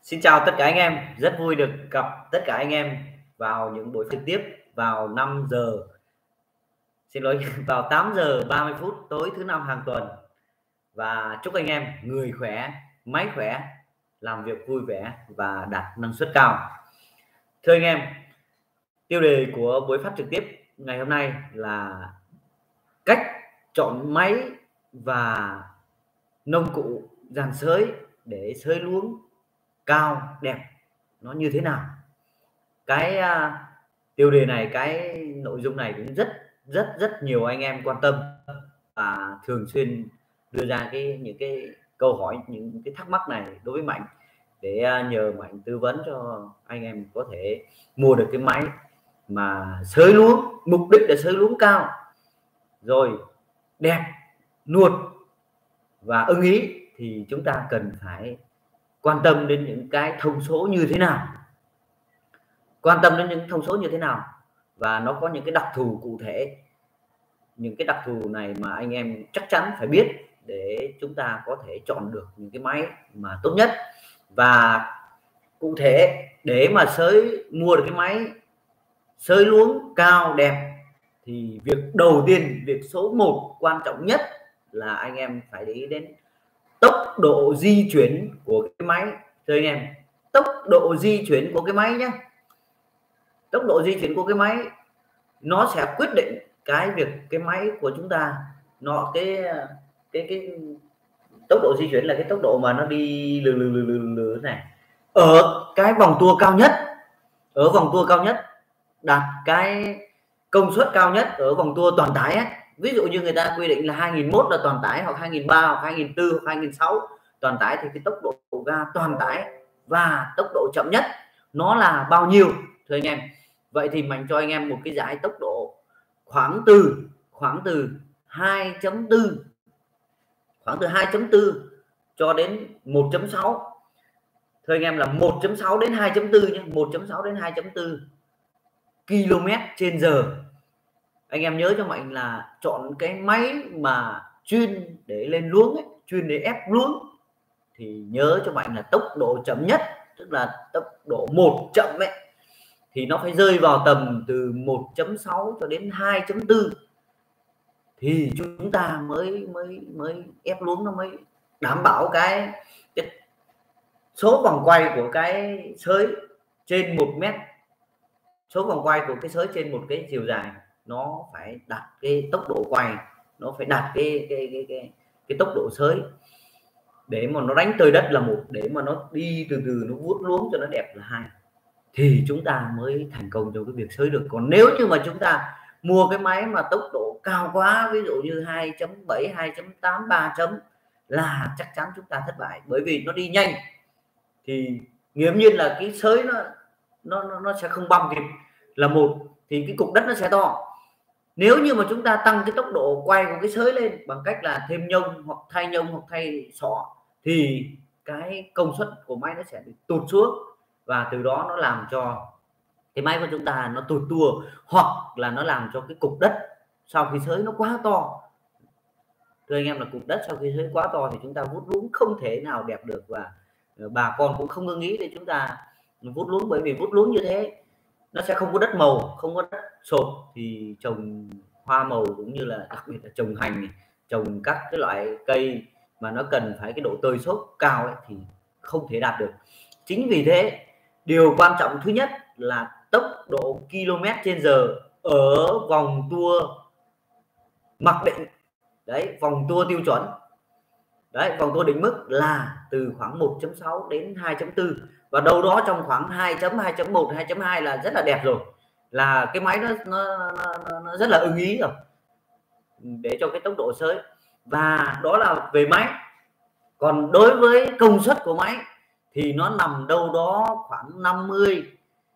Xin chào tất cả anh em, rất vui được gặp tất cả anh em vào những buổi trực tiếp vào 5 giờ, xin lỗi, vào 8 giờ 30 phút tối thứ năm hàng tuần. Và chúc anh em người khỏe, máy khỏe, làm việc vui vẻ và đạt năng suất cao. Thưa anh em, tiêu đề của buổi phát trực tiếp ngày hôm nay là cách chọn máy và nông cụ dàn xới để xới luống cao đẹp nó như thế nào. Cái tiêu đề này, cái nội dung này cũng rất nhiều anh em quan tâm và thường xuyên đưa ra những cái câu hỏi, những cái thắc mắc này đối với Mạnh để nhờ Mạnh tư vấn cho anh em có thể mua được cái máy mà xới luống, mục đích là xới luống cao rồi đẹp, nuột và ưng ý, thì chúng ta cần phải quan tâm đến những cái thông số như thế nào, và nó có những cái đặc thù cụ thể. Những cái đặc thù này mà anh em chắc chắn phải biết để chúng ta có thể chọn được những cái máy mà tốt nhất. Và cụ thể để mà mua được cái máy xới luống cao đẹp thì việc đầu tiên, việc số 1 quan trọng nhất là anh em phải để ý đến tốc độ di chuyển của cái máy. Thưa anh em, tốc độ di chuyển của cái máy nhé, tốc độ di chuyển của cái máy nó sẽ quyết định cái việc cái máy của chúng ta nó cái tốc độ di chuyển là cái tốc độ mà nó đi lừ này ở cái vòng tua cao nhất, đạt cái công suất cao nhất ở vòng tua toàn tải ấy. Ví dụ như người ta quy định là 2001 là toàn tải, hoặc 2003 hoặc 2004 hoặc 2006 toàn tải, thì cái tốc độ ga toàn tải và tốc độ chậm nhất nó là bao nhiêu thưa anh em? Vậy thì mình cho anh em một cái giải tốc độ khoảng từ 2.4 cho đến 1.6. Thưa anh em là 1.6 đến 2.4 nhé, 1.6 đến 2.4 km/h. Anh em nhớ cho Mạnh là chọn cái máy mà chuyên để lên luống ấy, chuyên để ép luống, thì nhớ cho Mạnh là tốc độ chậm nhất, tức là tốc độ 1 chậm ấy, thì nó phải rơi vào tầm từ 1.6 cho đến 2.4 thì chúng ta mới ép luống nó mới đảm bảo cái số vòng quay của cái xới trên 1 mét, số vòng quay của cái xới trên một cái chiều dài nó phải đạt cái tốc độ quay, nó phải đạt cái tốc độ xới để mà nó đánh tới đất là 1, để mà nó đi từ từ nó vuốt luống cho nó đẹp là 2, thì chúng ta mới thành công trong cái việc xới được. Còn nếu như mà chúng ta mua cái máy mà tốc độ cao quá, ví dụ như 2.7, 2.8, 3 là chắc chắn chúng ta thất bại, bởi vì nó đi nhanh thì nghiễm nhiên là cái xới nó sẽ không băm kịp là 1, thì cái cục đất nó sẽ to. Nếu như mà chúng ta tăng cái tốc độ quay của cái xới lên bằng cách là thêm nhông hoặc thay xỏ, thì cái công suất của máy nó sẽ bị tụt xuống, và từ đó nó làm cho cái máy của chúng ta nó tụt tua, hoặc là nó làm cho cái cục đất sau khi xới nó quá to. Thưa anh em là cục đất sau khi xới quá to thì chúng ta vút luống không thể nào đẹp được, và bà con cũng không ưng ý để chúng ta vút luống, bởi vì vút luống như thế nó sẽ không có đất màu, không có đất sột, thì trồng hoa màu cũng như là đặc biệt là trồng hành, trồng các cái loại cây mà nó cần phải cái độ tơi xốp cao ấy, thì không thể đạt được. Chính vì thế điều quan trọng thứ nhất là tốc độ km/h ở vòng tua mặc định đấy, vòng tua tiêu chuẩn đấy, vòng tua định mức là từ khoảng 1.6 đến 2.4, và đâu đó trong khoảng 2.1, 2.2 là rất là đẹp rồi, là cái máy nó rất là ưng ý rồi để cho cái tốc độ xới. Và đó là về máy. Còn đối với công suất của máy thì nó nằm đâu đó khoảng 50,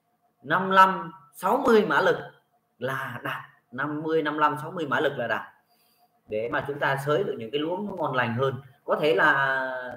55, 60 mã lực là đạt, 50, 55, 60 mã lực là đạt, để mà chúng ta xới được những cái luống nó ngon lành hơn. Có thể là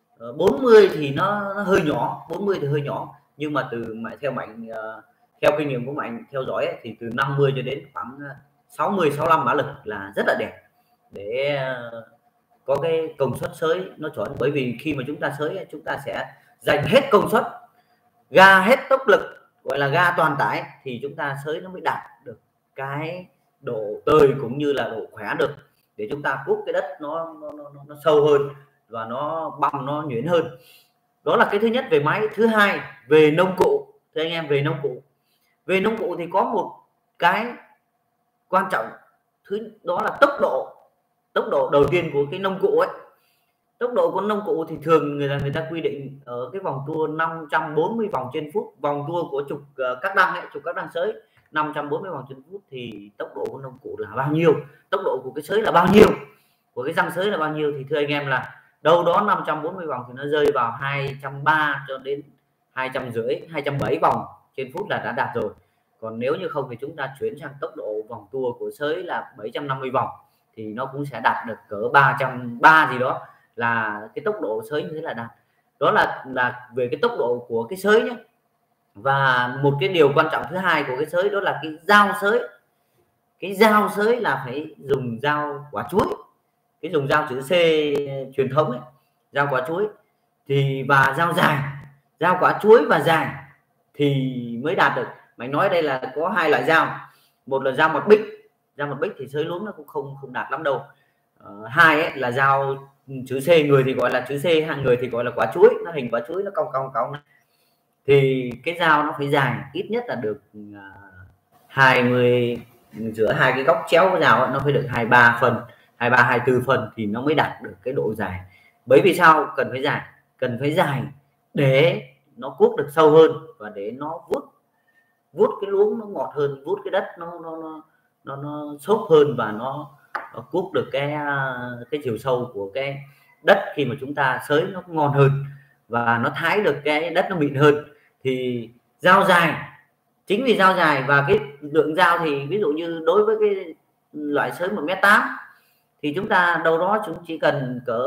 40 thì nó hơi nhỏ, 40 thì hơi nhỏ, nhưng mà theo Mạnh, theo kinh nghiệm của Mạnh theo dõi ấy, thì từ 50 cho đến khoảng 60, 65 mã lực là rất là đẹp, để có cái công suất xới nó chuẩn. Bởi vì khi mà chúng ta xới chúng ta sẽ dành hết công suất, ga hết tốc lực, gọi là ga toàn tải, thì chúng ta sới nó mới đạt được cái độ tơi cũng như là độ khỏe được, để chúng ta cuốc cái đất nó sâu hơn và nó băm nó nhuyễn hơn. Đó là cái thứ nhất về máy. Thứ hai về nông cụ. Thưa anh em, về nông cụ thì có một cái quan trọng, đó là tốc độ đầu tiên của cái nông cụ ấy. Tốc độ của nông cụ thì thường người ta quy định ở cái vòng tua 540 vòng trên phút. Vòng tua của trục các đăng ấy, trục các đăng sới 540 vòng trên phút thì tốc độ của nông cụ là bao nhiêu, tốc độ của cái sới là bao nhiêu, của cái răng sới là bao nhiêu, thì thưa anh em là đâu đó 540 vòng thì nó rơi vào 230 cho đến 250, 270 vòng trên phút là đã đạt rồi. Còn nếu như không thì chúng ta chuyển sang tốc độ vòng tua của sới là 750 vòng thì nó cũng sẽ đạt được cỡ 330 gì đó, là cái tốc độ sới như thế là đạt. Đó là về cái tốc độ của cái sới nhé. Và một cái điều quan trọng thứ hai của cái sới đó là cái dao sới. Cái dao sới là phải dùng dao quả chuối, cái dùng dao chữ C truyền thống ấy, dao quả chuối thì, và dao dài, dao quả chuối và dài thì mới đạt được. Mình nói đây là có hai loại dao, một là dao mặt bích thì sới luống nó cũng không đạt lắm đâu. Hai ấy là dao chữ C, người thì gọi là chữ C, hàng người thì gọi là quả chuối, nó hình quả chuối nó cong thì cái dao nó phải dài ít nhất là được 20, giữa hai cái góc chéo của dao nó phải được 23 phân, 23 24 phân thì nó mới đạt được cái độ dài. Bởi vì sao cần phải dài để nó cuốc được sâu hơn và để nó vuốt cái luống nó ngọt hơn, vuốt cái đất nó xốp hơn và nó cuốc được cái chiều sâu của cái đất khi mà chúng ta xới nó ngon hơn và nó thái được cái đất nó mịn hơn. Thì dao dài, chính vì dao dài và cái lượng dao thì ví dụ như đối với cái loại sới 1m8 thì chúng ta đâu đó chúng chỉ cần cỡ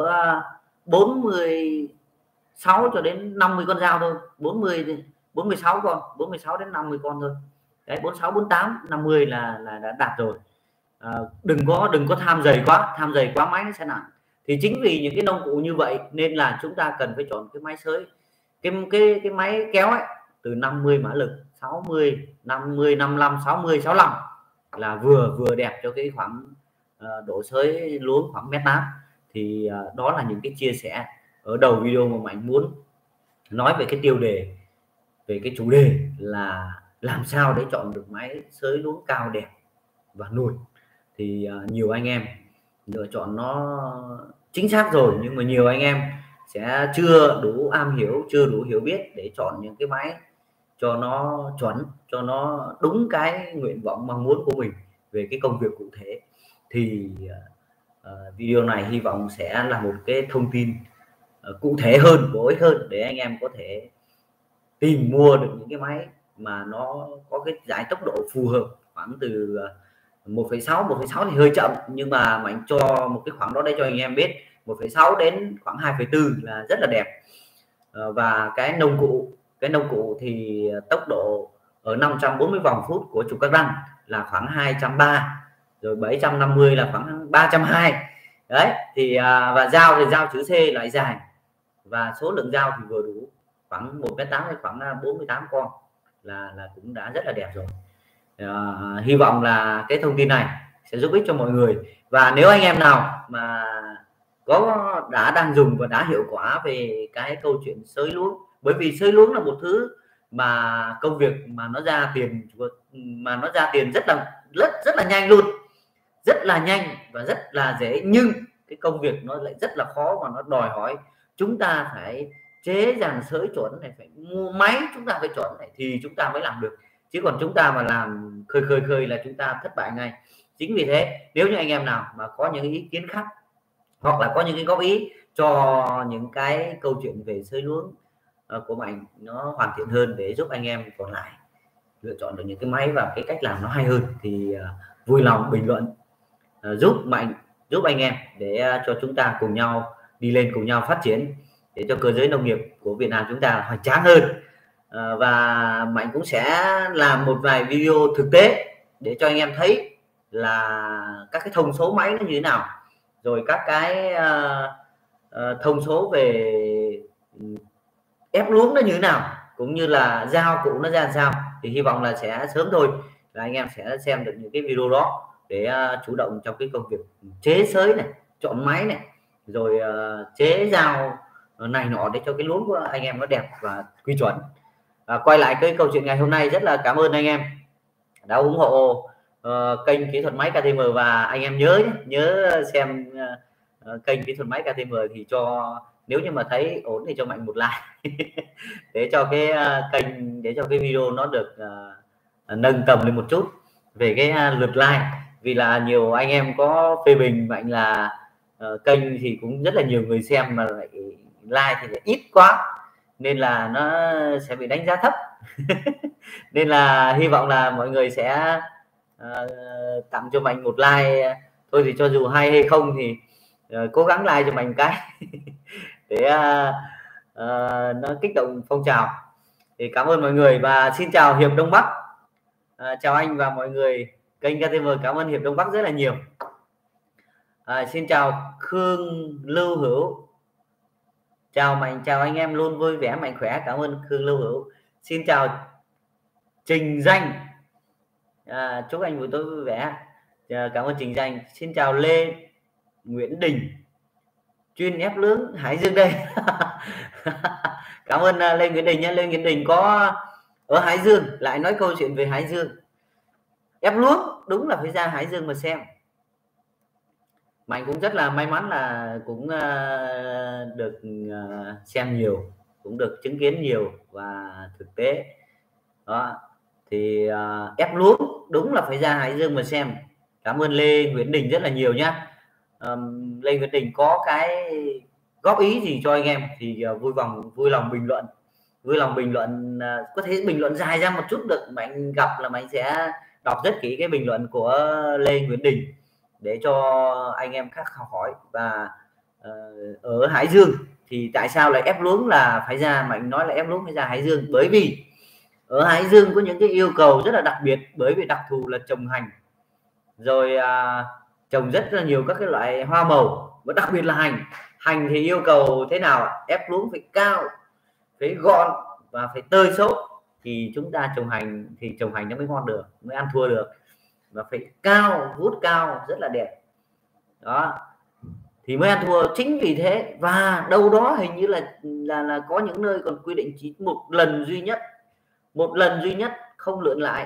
46 cho đến 50 con dao thôi, 46 con, 46 đến 50 con thôi. Đấy, 46 48 50 là đã đạt rồi. Đừng có tham dày quá máy nó sẽ nặng. Thì chính vì những cái nông cụ như vậy nên là chúng ta cần phải chọn cái máy sới, cái máy kéo ấy, từ 50 mã lực, 60, 50, 55, 60, 65 là vừa đẹp cho cái khoảng độ sới luống khoảng 1m8. Thì đó là những cái chia sẻ ở đầu video mà Mạnh muốn nói về cái tiêu đề, về cái chủ đề là làm sao để chọn được máy sới luống cao đẹp và nuôi. Thì nhiều anh em lựa chọn nó chính xác rồi, nhưng mà nhiều anh em sẽ chưa đủ am hiểu, chưa đủ hiểu biết để chọn những cái máy cho nó chuẩn, cho nó đúng cái nguyện vọng mong muốn của mình về cái công việc cụ thể. Thì video này hy vọng sẽ là một cái thông tin cụ thể hơn, bổ ích hơn để anh em có thể tìm mua được những cái máy mà nó có cái giải tốc độ phù hợp, khoảng từ 1,6 thì hơi chậm, nhưng mà Mạnh cho một cái khoảng đó để cho anh em biết 1,6 đến khoảng 2,4 là rất là đẹp. Và cái nông cụ thì tốc độ ở 540 vòng phút của trục các răng là khoảng 230, rồi 750 là khoảng 320. Đấy thì và dao thì dao chữ C loại dài và số lượng dao thì vừa đủ, khoảng 1m8 hay khoảng 48 con là cũng đã rất là đẹp rồi. Hy vọng là cái thông tin này sẽ giúp ích cho mọi người. Và nếu anh em nào mà đang dùng và đã hiệu quả về cái câu chuyện sới luống, bởi vì sới luống là một thứ mà công việc mà nó ra tiền rất là nhanh luôn, rất là nhanh và rất là dễ, nhưng cái công việc nó lại rất là khó và nó đòi hỏi chúng ta phải chế dàn sới chuẩn này, phải mua máy chúng ta phải chuẩn này thì chúng ta mới làm được, chứ còn chúng ta mà làm khơi là chúng ta thất bại ngay. Chính vì thế nếu như anh em nào mà có những ý kiến khác hoặc là có những cái góp ý cho những cái câu chuyện về sới luống của Mạnh nó hoàn thiện hơn để giúp anh em còn lại lựa chọn được những cái máy và cái cách làm nó hay hơn, thì vui lòng bình luận giúp Mạnh, giúp anh em để cho chúng ta cùng nhau đi lên, cùng nhau phát triển để cho cơ giới nông nghiệp của Việt Nam chúng ta hoành tráng hơn. Và Mạnh cũng sẽ làm một vài video thực tế để cho anh em thấy là các cái thông số máy nó như thế nào, rồi các cái thông số về ép luống nó như thế nào, cũng như là dao cụ nó ra làm sao, thì hy vọng là sẽ sớm thôi là anh em sẽ xem được những cái video đó để chủ động trong cái công việc chế sới này, chọn máy này, rồi chế dao này nọ để cho cái luống của anh em nó đẹp và quy chuẩn. Quay lại cái câu chuyện ngày hôm nay, rất là cảm ơn anh em đã ủng hộ kênh kỹ thuật máy KTM, và anh em nhớ xem kênh kỹ thuật máy KTM thì nếu như mà thấy ổn thì cho Mạnh một like để cho cái kênh, để cho cái video nó được nâng tầm lên một chút về cái lượt like, vì là nhiều anh em có phê bình Mạnh là kênh thì cũng rất là nhiều người xem mà lại like thì lại ít quá nên là nó sẽ bị đánh giá thấp nên là hy vọng là mọi người sẽ tặng cho Mạnh một like thôi, thì cho dù hay hay không thì cố gắng like cho Mạnh cái để nó kích động phong trào. Thì cảm ơn mọi người và xin chào Hiệp Đông Bắc. Chào anh và mọi người kênh KTM, cảm ơn Hiệp Đông Bắc rất là nhiều. Xin chào Khương Lưu Hữu, chào Mạnh, chào anh em luôn vui vẻ mạnh khỏe, cảm ơn Khương Lưu Hữu. Xin chào Trình Danh, chúc anh buổi tối vui vẻ, cảm ơn Trình Danh. Xin chào Lê Nguyễn Đình, chuyên ép luống Hải Dương đây cảm ơn Lê Nguyễn Đình nhé. Lê Nguyễn Đình có ở Hải Dương, lại nói câu chuyện về Hải Dương. Ép luống đúng là phải ra Hải Dương mà xem. Mạnh cũng rất là may mắn là cũng được xem nhiều, cũng được chứng kiến nhiều và thực tế đó. Thì ép luống đúng là phải ra Hải Dương mà xem. Cảm ơn Lê Nguyễn Đình rất là nhiều nhá. Lê Nguyễn Đình có cái góp ý gì cho anh em thì vui lòng bình luận, có thể bình luận dài ra một chút được, Mạnh gặp là Mạnh sẽ đọc rất kỹ cái bình luận của Lê Nguyễn Đình để cho anh em khác học hỏi. Và ở Hải Dương thì tại sao lại ép luống là phải ra, Mạnh nói là ép luống phải ra Hải Dương, bởi vì ở Hải Dương có những cái yêu cầu rất là đặc biệt, bởi vì đặc thù là trồng hành, rồi trồng rất là nhiều các cái loại hoa màu, và đặc biệt là hành thì yêu cầu thế nào, ép luống phải cao, phải gọn và phải tơi xốp, thì chúng ta trồng hành thì trồng hành nó mới ngon được, mới ăn thua được, và phải cao, vút cao rất là đẹp đó thì mới ăn thua. Chính vì thế, và đâu đó hình như là có những nơi còn quy định chỉ một lần duy nhất không lượn lại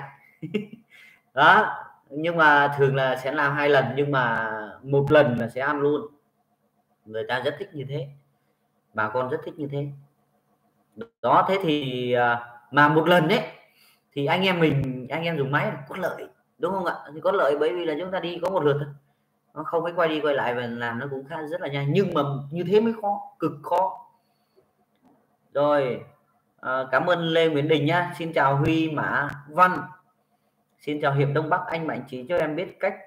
đó, nhưng mà thường là sẽ làm 2 lần, nhưng mà một lần là sẽ ăn luôn. Người ta rất thích như thế, bà con rất thích như thế đó. Thế thì mà một lần đấy thì anh em dùng máy có lợi, đúng không ạ? Thì có lợi bởi vì là chúng ta đi có một lượt thôi, nó không phải quay đi quay lại, và làm nó cũng khá rất là nhanh, nhưng mà như thế mới khó, cực khó. Rồi cảm ơn Lê Nguyễn Đình nhá. Xin chào Huy Mã Văn, xin chào Hiệp Đông Bắc. Anh Mạnh chỉ cho em biết cách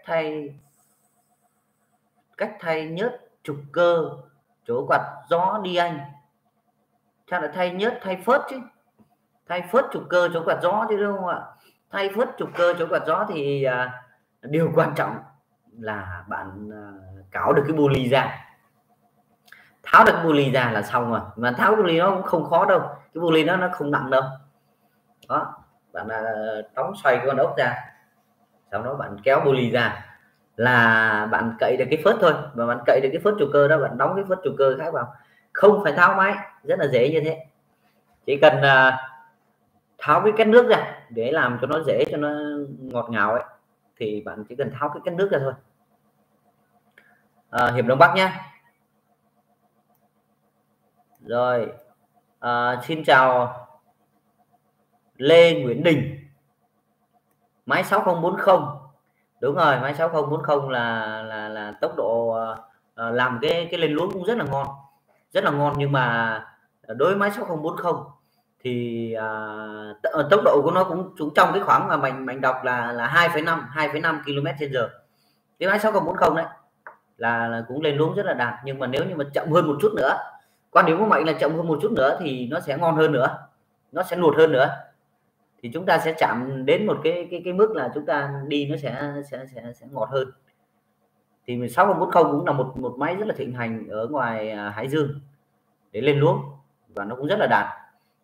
thay nhớt trục cơ chỗ quạt gió đi anh. Chắc là thay nhớt, thay phớt chứ, thay phớt trục cơ chỗ quạt gió chứ, đúng không ạ? Thay phớt trục cơ chỗ quạt gió thì điều quan trọng là bạn cáo được cái bu ly ra, tháo được bu ly ra là xong rồi. Mà tháo bu ly nó cũng không khó đâu, cái bu ly nó không nặng đâu đó. Bạn đóng xoay con ốc ra, sau đó bạn kéo bu ly ra là bạn cậy được cái phớt thôi, và bạn cậy được cái phớt trục cơ đó, bạn đóng cái phớt trục cơ khác vào, không phải tháo máy, rất là dễ như thế. Chỉ cần tháo cái két nước ra để làm cho nó dễ, cho nó ngọt ngào ấy, thì bạn chỉ cần tháo cái két nước ra thôi. Hiệp Đông Bắc nhé. Rồi xin chào Lê Nguyễn Đình, máy 6040. Đúng rồi, máy 6040 là tốc độ làm cái lên luống cũng rất là ngon, nhưng mà đối với máy 6040 thì tốc độ của nó cũng trong cái khoảng mà mình đọc là 2,5 km/h. Cái máy 6040 đấy là cũng lên luống rất là đạt, nhưng mà nếu như mà chậm hơn một chút nữa, quan điểm của Mạnh là chậm hơn một chút nữa thì nó sẽ ngon hơn nữa, nó sẽ nuột hơn nữa, thì chúng ta sẽ chạm đến một cái mức là chúng ta đi nó sẽ ngọt hơn. Thì 6040 cũng là một máy rất là thịnh hành ở ngoài Hải Dương để lên luống, và nó cũng rất là đạt.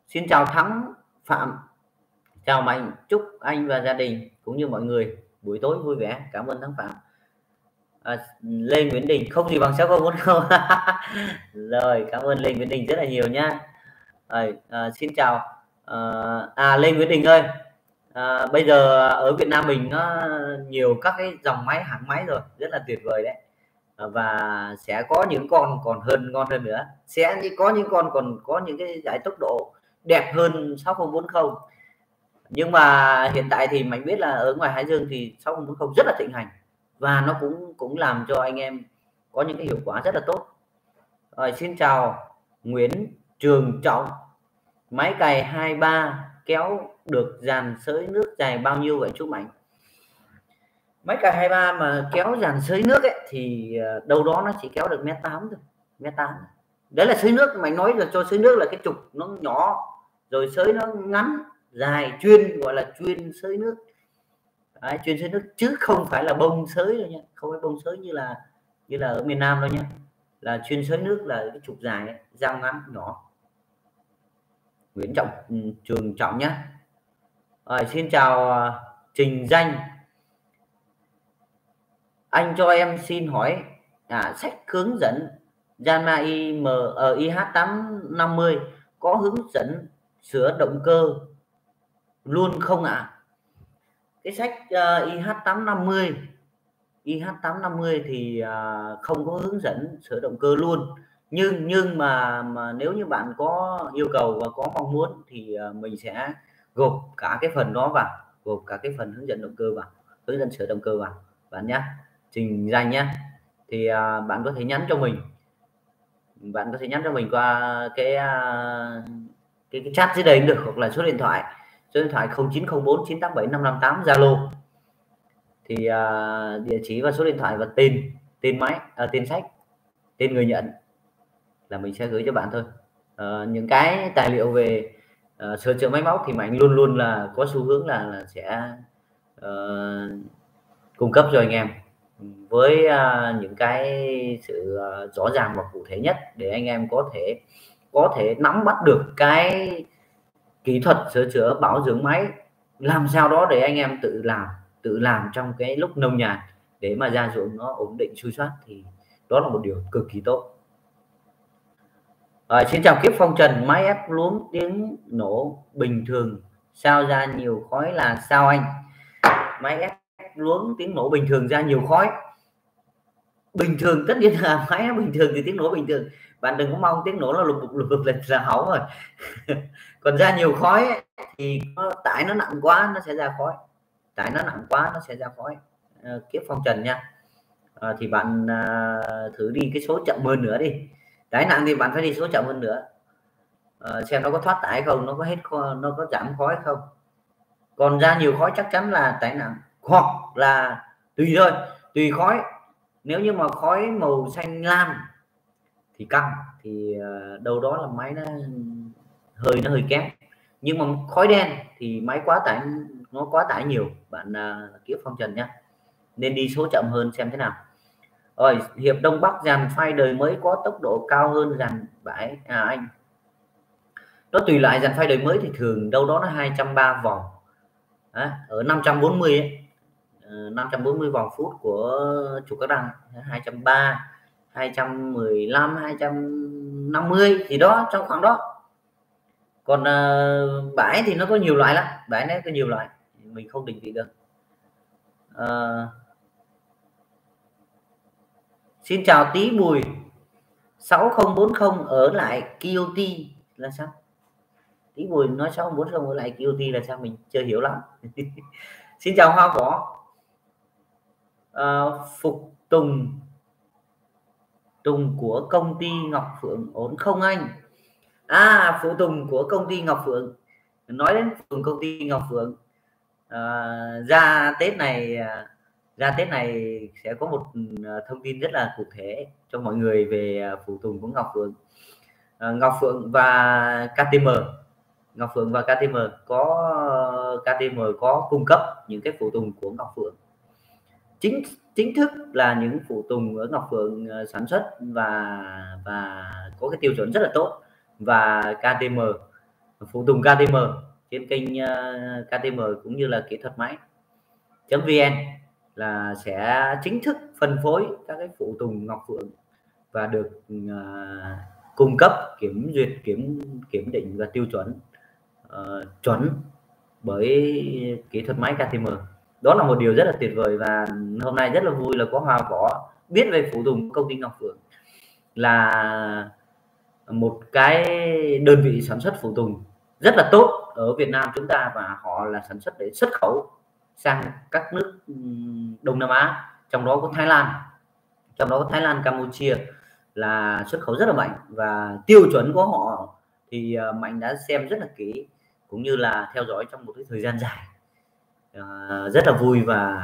Xin chào Thắng Phạm, chào Mạnh, chúc anh và gia đình cũng như mọi người buổi tối vui vẻ. Cảm ơn Thắng Phạm. Lê Nguyễn Đình, không gì bằng 6040. Rồi, cảm ơn Lê Nguyễn Đình rất là nhiều nha. Xin chào Lê Nguyễn Đình ơi, bây giờ ở Việt Nam mình nó nhiều các cái dòng máy, hãng máy rồi, rất là tuyệt vời đấy. Và sẽ có những con còn ngon hơn nữa, sẽ có những con còn có những cái giải tốc độ đẹp hơn 6040. Nhưng mà hiện tại thì mình biết là ở ngoài Hải Dương thì 6040 rất là thịnh hành, và nó cũng làm cho anh em có những cái hiệu quả rất là tốt. Rồi, xin chào Nguyễn Trường Trọng, máy cày 23 kéo được dàn xới nước dài bao nhiêu vậy chú Mạnh? Máy cày 23 mà kéo dàn xới nước ấy thì đâu đó nó chỉ kéo được 1m8 thôi, 1m8. Đấy là xới nước, mình nói là cho xới nước là cái trục nó nhỏ, rồi xới nó ngắn dài, chuyên gọi là chuyên xới nước. Đấy, chuyên xới nước chứ không phải là bông xới đâu nha, không phải bông xới như là ở miền Nam đâu nhé, là chuyên xới nước là cái trục dài ấy, dao ngắn nhỏ. Nguyễn Trường Trọng nhé. Rồi, xin chào Trình Danh, anh cho em xin hỏi sách hướng dẫn Yanmar IH850 có hướng dẫn sửa động cơ luôn không ạ? Cái sách IH850 thì không có hướng dẫn sửa động cơ luôn, nhưng mà nếu như bạn có yêu cầu và có mong muốn thì mình sẽ gộp cả cái phần đó vào, gộp cả cái phần hướng dẫn động cơ vào, hướng dẫn sửa động cơ vào bạn nhé. Trình Danh nhé. Thì bạn có thể nhắn cho mình qua cái chat dưới đây được, hoặc là số điện thoại 0904 987 558 Zalo. Thì địa chỉ và số điện thoại và tên máy, tên sách, tên người nhận là mình sẽ gửi cho bạn thôi. Những cái tài liệu về sửa chữa máy móc thì Mạnh luôn luôn là có xu hướng là sẽ cung cấp cho anh em với những cái sự rõ ràng và cụ thể nhất, để anh em có thể nắm bắt được cái kỹ thuật sửa chữa bảo dưỡng máy làm sao đó để anh em tự làm trong cái lúc nông nhàn, để mà gia dụng nó ổn định xuôi soát, thì đó là một điều cực kỳ tốt. Xin chào Kiếp Phong Trần, máy ép luống tiếng nổ bình thường sao ra nhiều khói là sao anh? Máy ép luống tiếng nổ bình thường ra nhiều khói bình thường, tất nhiên là máy nó bình thường thì tiếng nổ bình thường, bạn đừng có mong tiếng nổ nó lục lục là hỏng rồi. Còn ra nhiều khói ấy, thì tải nó nặng quá nó sẽ ra khói, tải nó nặng quá nó sẽ ra khói. Kiếp Phong Trần nha. Thì bạn thử đi cái số chậm hơn nữa đi, tải nặng thì bạn phải đi số chậm hơn nữa, xem nó có thoát tải không, nó có hết nó có giảm khói không. Còn ra nhiều khói chắc chắn là tải nặng, hoặc là tùy thôi, tùy khói. Nếu như mà khói màu xanh lam thì căng, thì đâu đó là máy nó hơi kém. Nhưng mà khói đen thì máy nó quá tải nhiều, bạn Kiếp Phong Trần nhé, nên đi số chậm hơn xem thế nào. Rồi, Hiệp Đông Bắc dàn phai đời mới có tốc độ cao hơn dàn bãi anh, nó tùy loại. Dàn phai đời mới thì thường đâu đó là 230 vòng ở 540 ấy. 540 vòng phút của trục các đăng 230, 215, 250 gì đó, trong khoảng đó. Còn bãi thì nó có nhiều loại lắm, bãi nó có nhiều loại, mình không định vị được. Xin chào Tí Bùi, 6040 ở lại KOT là sao? Tí Bùi nói 6040 ở lại KOT là sao, mình chưa hiểu lắm. Xin chào Hoa Võ, Phục Tùng của công ty Ngọc Phượng ổn không anh? Phụ Tùng của công ty Ngọc Phượng. Nói đến công ty Ngọc Phượng, ra Tết này sẽ có một thông tin rất là cụ thể cho mọi người về phụ tùng của Ngọc Phượng. Ngọc Phượng và KTM, Ngọc Phượng và KTM có cung cấp những cái phụ tùng của Ngọc Phượng chính thức, là những phụ tùng ở Ngọc Phượng sản xuất và có cái tiêu chuẩn rất là tốt. Và KTM phụ tùng KTM trên kênh KTM cũng như là kỹ thuật máy.vn là sẽ chính thức phân phối các cái phụ tùng Ngọc Phượng và được cung cấp kiểm duyệt, kiểm định và tiêu chuẩn chuẩn bởi kỹ thuật máy KTM. Đó là một điều rất là tuyệt vời, và hôm nay rất là vui là có Hoa Võ biết về phụ tùng công ty Ngọc Phượng, là một cái đơn vị sản xuất phụ tùng rất là tốt ở Việt Nam chúng ta, và họ là sản xuất để xuất khẩu sang các nước Đông Nam Á, trong đó có Thái Lan, Campuchia là xuất khẩu rất là mạnh, và tiêu chuẩn của họ thì Mạnh đã xem rất là kỹ cũng như là theo dõi trong một cái thời gian dài. Rất là vui, và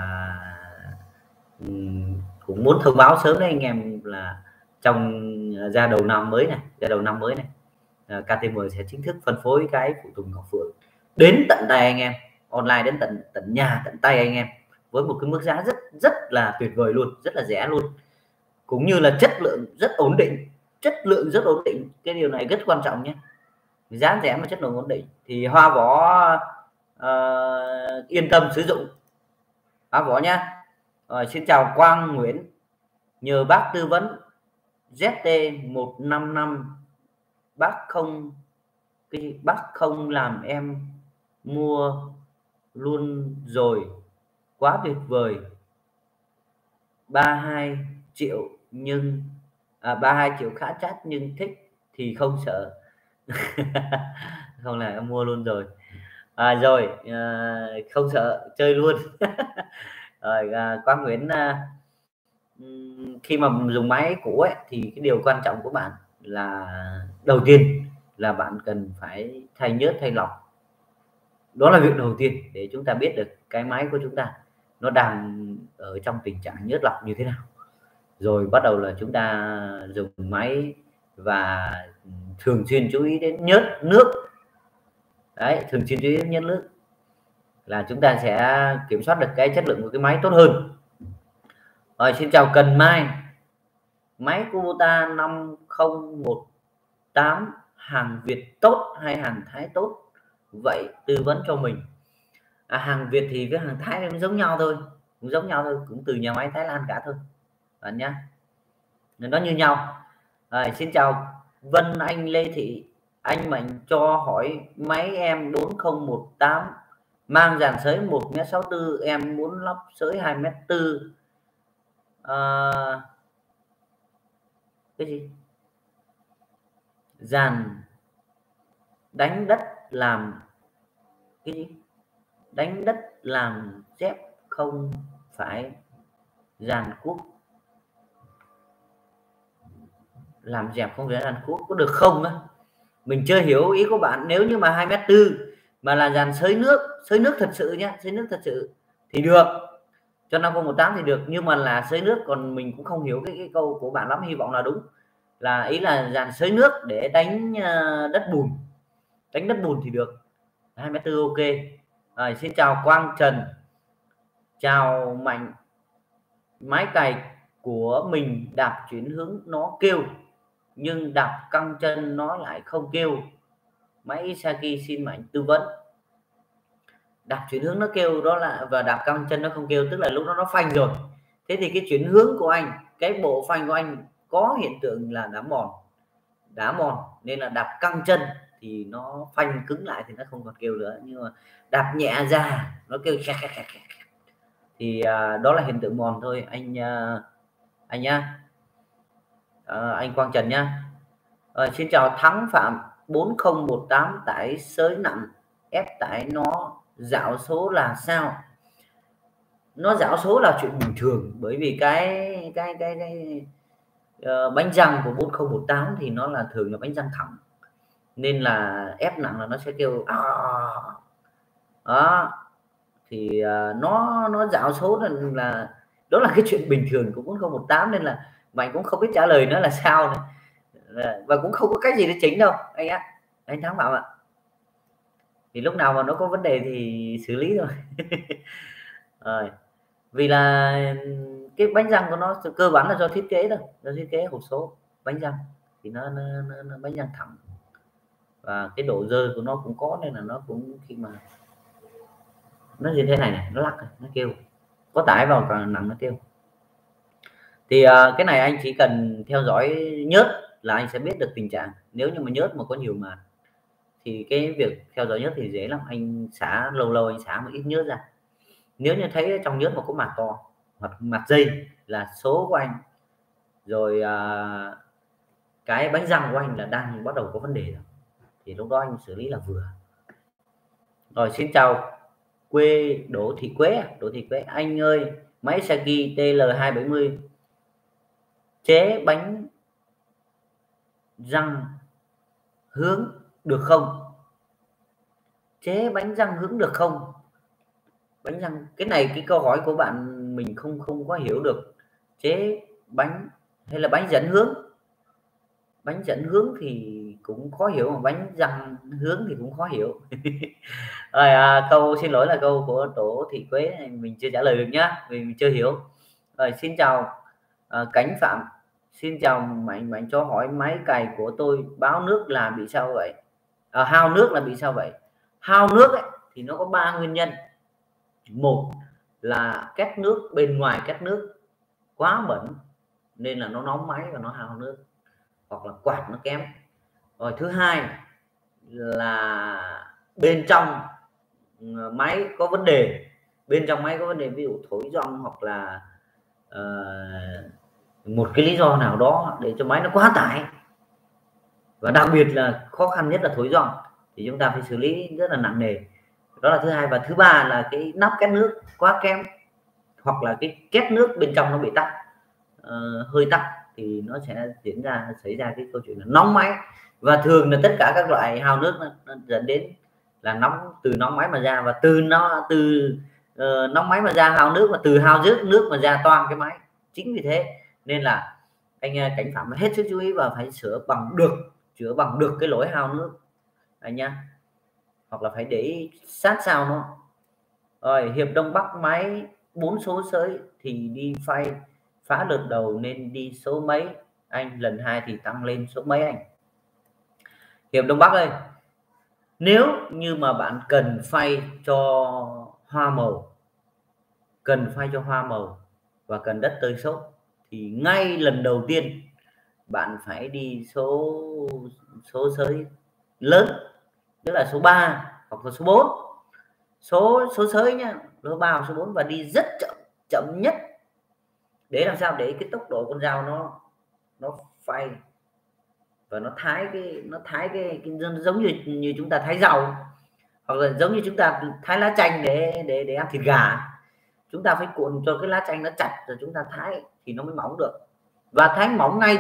cũng muốn thông báo sớm đấy anh em là trong ra đầu năm mới này, KTM sẽ chính thức phân phối cái phụ tùng Ngọc Phượng đến tận tay anh em, online đến tận nhà tận tay anh em, với một cái mức giá rất là tuyệt vời luôn, rất là rẻ luôn, cũng như là chất lượng rất ổn định. Cái điều này rất quan trọng nhé, giá rẻ mà chất lượng ổn định thì Hoa Võ yên tâm sử dụng Hoa Võ nhá. Xin chào Quang Nguyễn, nhờ bác tư vấn ZT155, bác không làm em mua luôn rồi, quá tuyệt vời, 32 triệu nhưng 32 triệu khá chát nhưng thích thì không sợ. Không là em mua luôn rồi. Rồi không sợ chơi luôn. Rồi Quang Nguyễn, khi mà dùng máy cũ ấy thì cái điều quan trọng của bạn là đầu tiên là bạn cần phải thay nhớt, thay lọc. Đó là việc đầu tiên để chúng ta biết được cái máy của chúng ta nó đang ở trong tình trạng nhớt lọc như thế nào, rồi bắt đầu là chúng ta dùng máy và thường xuyên chú ý đến nhớt nước. Đấy, thường xuyên chú ý đến nhớt nước là chúng ta sẽ kiểm soát được cái chất lượng của cái máy tốt hơn. Rồi, xin chào Cần Mai, máy Kubota 5018 hàng Việt tốt hay hàng Thái tốt, vậy tư vấn cho mình. Hàng Việt thì với hàng Thái cũng giống nhau thôi, cũng từ nhà máy Thái Lan cả thôi bạn nhé, nó như nhau. Xin chào Vân Anh Lê Thị, anh Mạnh cho hỏi máy em 4018 mang dàn sới 1m64, em muốn lắp sới 2m4. Cái gì? Dàn đánh đất làm cái gì? Đánh đất làm dép không phải dàn cuốc, làm dẹp không phải dàn cuốc có được không á? Mình chưa hiểu ý của bạn. Nếu như mà 2m4 mà là dàn sới nước thật sự nhé, sới nước thật sự thì được, cho 5018 thì được, nhưng mà là sới nước còn mình cũng không hiểu cái câu của bạn lắm, hy vọng là đúng, là ý là dàn sới nước để đánh đất bùn thì được 2m4 ok. Xin chào Quang Trần, chào Mạnh, máy cày của mình đạp chuyển hướng nó kêu nhưng đạp căng chân nó lại không kêu, máy Isaki xin Mạnh tư vấn. Đạp chuyển hướng nó kêu đó là, và đạp căng chân nó không kêu tức là lúc đó nó phanh rồi. Thế thì cái chuyển hướng của anh, cái bộ phanh của anh có hiện tượng là đá mòn nên là đạp căng chân thì nó phanh cứng lại thì nó không còn kêu nữa, nhưng mà đạp nhẹ ra nó kêu thì đó là hiện tượng mòn thôi anh nhá. Anh Quang Trần nhá. Xin chào Thắng Phạm, 4018 tải sới nặng ép tải nó dạo số là sao? Nó dạo số là chuyện bình thường, bởi vì cái bánh răng của 4018 thì nó là thường là bánh răng thẳng, nên là ép nặng là nó sẽ kêu đó, thì nó dạo số là đó là cái chuyện bình thường của 4018, nên là Mạnh cũng không biết trả lời nó là sao này, và cũng không có cách gì để chỉnh đâu anh Thắng Phạm ạ. Thì lúc nào mà nó có vấn đề thì xử lý rồi. Rồi, vì là cái bánh răng của nó cơ bản là do thiết kế thôi, do thiết kế hộp số bánh răng thì nó bánh răng thẳng. và cái độ rơi của nó cũng có, nên là nó cũng khi mà nó như thế này nó lắc nó kêu, có tải vào càng nặng nó kêu. Thì cái này anh chỉ cần theo dõi nhớt là anh sẽ biết được tình trạng. Nếu như mà nhớt mà có nhiều mạt thì cái việc theo dõi nhớt thì dễ lắm, anh xả lâu lâu anh xả một ít nhớt ra. Nếu như thấy trong nhớt mà có mạt to hoặc mạt dây là số của anh rồi, cái bánh răng của anh là đang bắt đầu có vấn đề rồi, thì lúc đó anh xử lý là vừa. Rồi, xin chào quê Đỗ Thị Quế. Đỗ Thị Quế, anh ơi, máy Saki TL270 chế bánh răng hướng được không? Chế bánh răng hướng được không? Bánh răng, cái này cái câu hỏi của bạn mình không có hiểu được. Chế bánh hay là bánh dẫn hướng? Bánh dẫn hướng thì cũng khó hiểu, mà bánh răng hướng thì cũng khó hiểu. Rồi, câu xin lỗi là câu của Đỗ Thị Quế này mình chưa trả lời được nhá, vì mình chưa hiểu. Rồi, xin chào Cánh Phạm, xin chào Mạnh cho hỏi máy cày của tôi báo nước là bị sao vậy? Hao nước là bị sao vậy? Hao nước ấy, thì nó có 3 nguyên nhân. Một là két nước, bên ngoài két nước quá bẩn nên là nó nóng máy và nó hao nước, hoặc là quạt nó kém. Rồi thứ hai là bên trong máy có vấn đề, bên trong máy có vấn đề, ví dụ thổi giòn hoặc là một cái lý do nào đó để cho máy nó quá tải, và đặc biệt là khó khăn nhất là thổi giòn thì chúng ta phải xử lý rất là nặng nề. Đó là thứ hai. Và thứ ba là cái nắp két nước quá kém, hoặc là cái két nước bên trong nó bị tắc, hơi tắc, thì nó sẽ xảy ra cái câu chuyện là nóng máy. Và thường là tất cả các loại hao nước nó dẫn đến là nóng, từ nóng máy mà ra, và từ nóng máy mà ra hao nước, và từ hao nước mà ra toang cái máy. Chính vì thế nên là anh Cảnh Phạm hết sức chú ý và phải chữa bằng được cái lỗi hao nước anh nhá, hoặc là phải để sát sao nó. Rồi, Hiệp Đông Bắc máy 4 số sới thì đi phay phá lượt đầu nên đi số mấy anh, lần 2 thì tăng lên số mấy anh? Hiệp Đông Bắc ơi, nếu như mà bạn cần phay cho hoa màu, và cần đất tơi xốp thì ngay lần đầu tiên bạn phải đi số sới lớn, tức là số 3 hoặc là số 4, số sới nhá, số 3 hoặc số 4, và đi rất chậm nhất, để làm sao để cái tốc độ con dao nó phay và nó thái cái giống như chúng ta thái rau, hoặc là giống như chúng ta thái lá chanh để ăn thịt gà. Chúng ta phải cuộn cho cái lá chanh nó chặt rồi chúng ta thái thì nó mới mỏng được, và thái mỏng ngay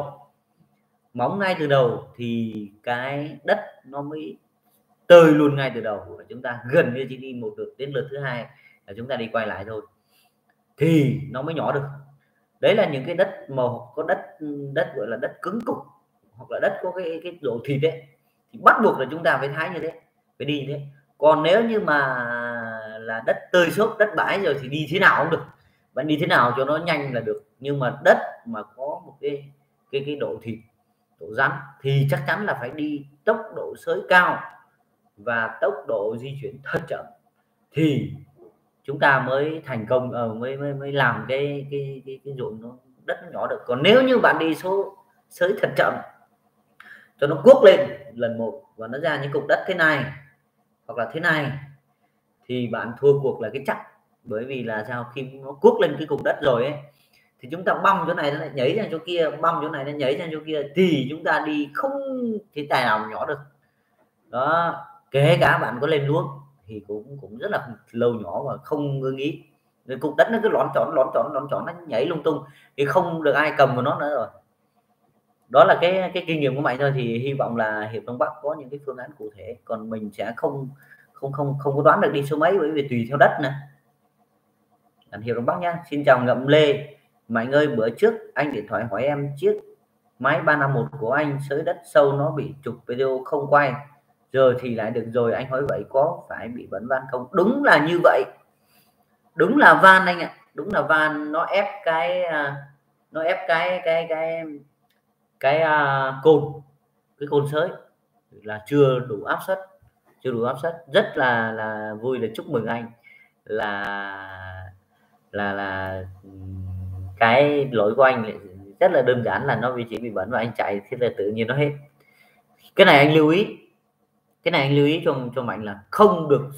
từ đầu thì cái đất nó mới tơi luôn ngay từ đầu, và chúng ta gần như chỉ đi một lượt, đến lượt thứ hai là chúng ta đi quay lại thôi thì nó mới nhỏ được. Đấy là những cái đất mà có đất gọi là đất cứng cục, hoặc là đất có cái độ thịt ấy, thì bắt buộc là chúng ta phải thái như thế, phải đi như thế. Còn nếu như mà là đất tơi xốp, đất bãi rồi thì đi thế nào cũng được, bạn đi thế nào cho nó nhanh là được. Nhưng mà đất mà có một cái độ thịt, độ rắn thì chắc chắn là phải đi tốc độ xới cao và tốc độ di chuyển thật chậm thì chúng ta mới thành công, mới làm cái ruộng nó đất nó nhỏ được. Còn nếu như bạn đi xới thật chậm cho nó cuốc lên lần một và nó ra những cục đất thế này hoặc là thế này thì bạn thua cuộc là cái chắc. Bởi vì là sao, khi nó cuốc lên cái cục đất rồi ấy thì chúng ta băm chỗ này nó lại nhảy ra chỗ kia, băm chỗ này nó nhảy ra chỗ kia, thì chúng ta đi không thể tài nào mà nhỏ được. Đó, kể cả bạn có lên luống thì cũng rất là lâu nhỏ và không ưng ý. Rồi cục đất nó cứ lón tròn nó nhảy lung tung thì không được ai cầm vào nó nữa rồi. Đó là cái kinh nghiệm của Mạnh thôi, thì hy vọng là Hiệp Đông Bắc có những cái phương án cụ thể, còn mình sẽ không có đoán được đi số mấy, bởi vì tùy theo đất nè. Hiệp Đông Bắc nhá. Xin chào Ngậm Lê. Mạnh ơi, bữa trước anh điện thoại hỏi em chiếc máy 351 của anh xới đất sâu nó bị chụp video không quay, giờ thì lại được rồi, anh hỏi vậy có phải bị bẩn van không? Đúng là như vậy, đúng là van anh ạ, đúng là van nó ép cái cồn, cái cồn xới, là chưa đủ áp suất, rất là vui, là chúc mừng anh là cái lỗi của anh rất là đơn giản là nó vị trí bị bẩn và anh chạy thế là tự nhiên nó hết. Cái này anh lưu ý, cho Mạnh là không được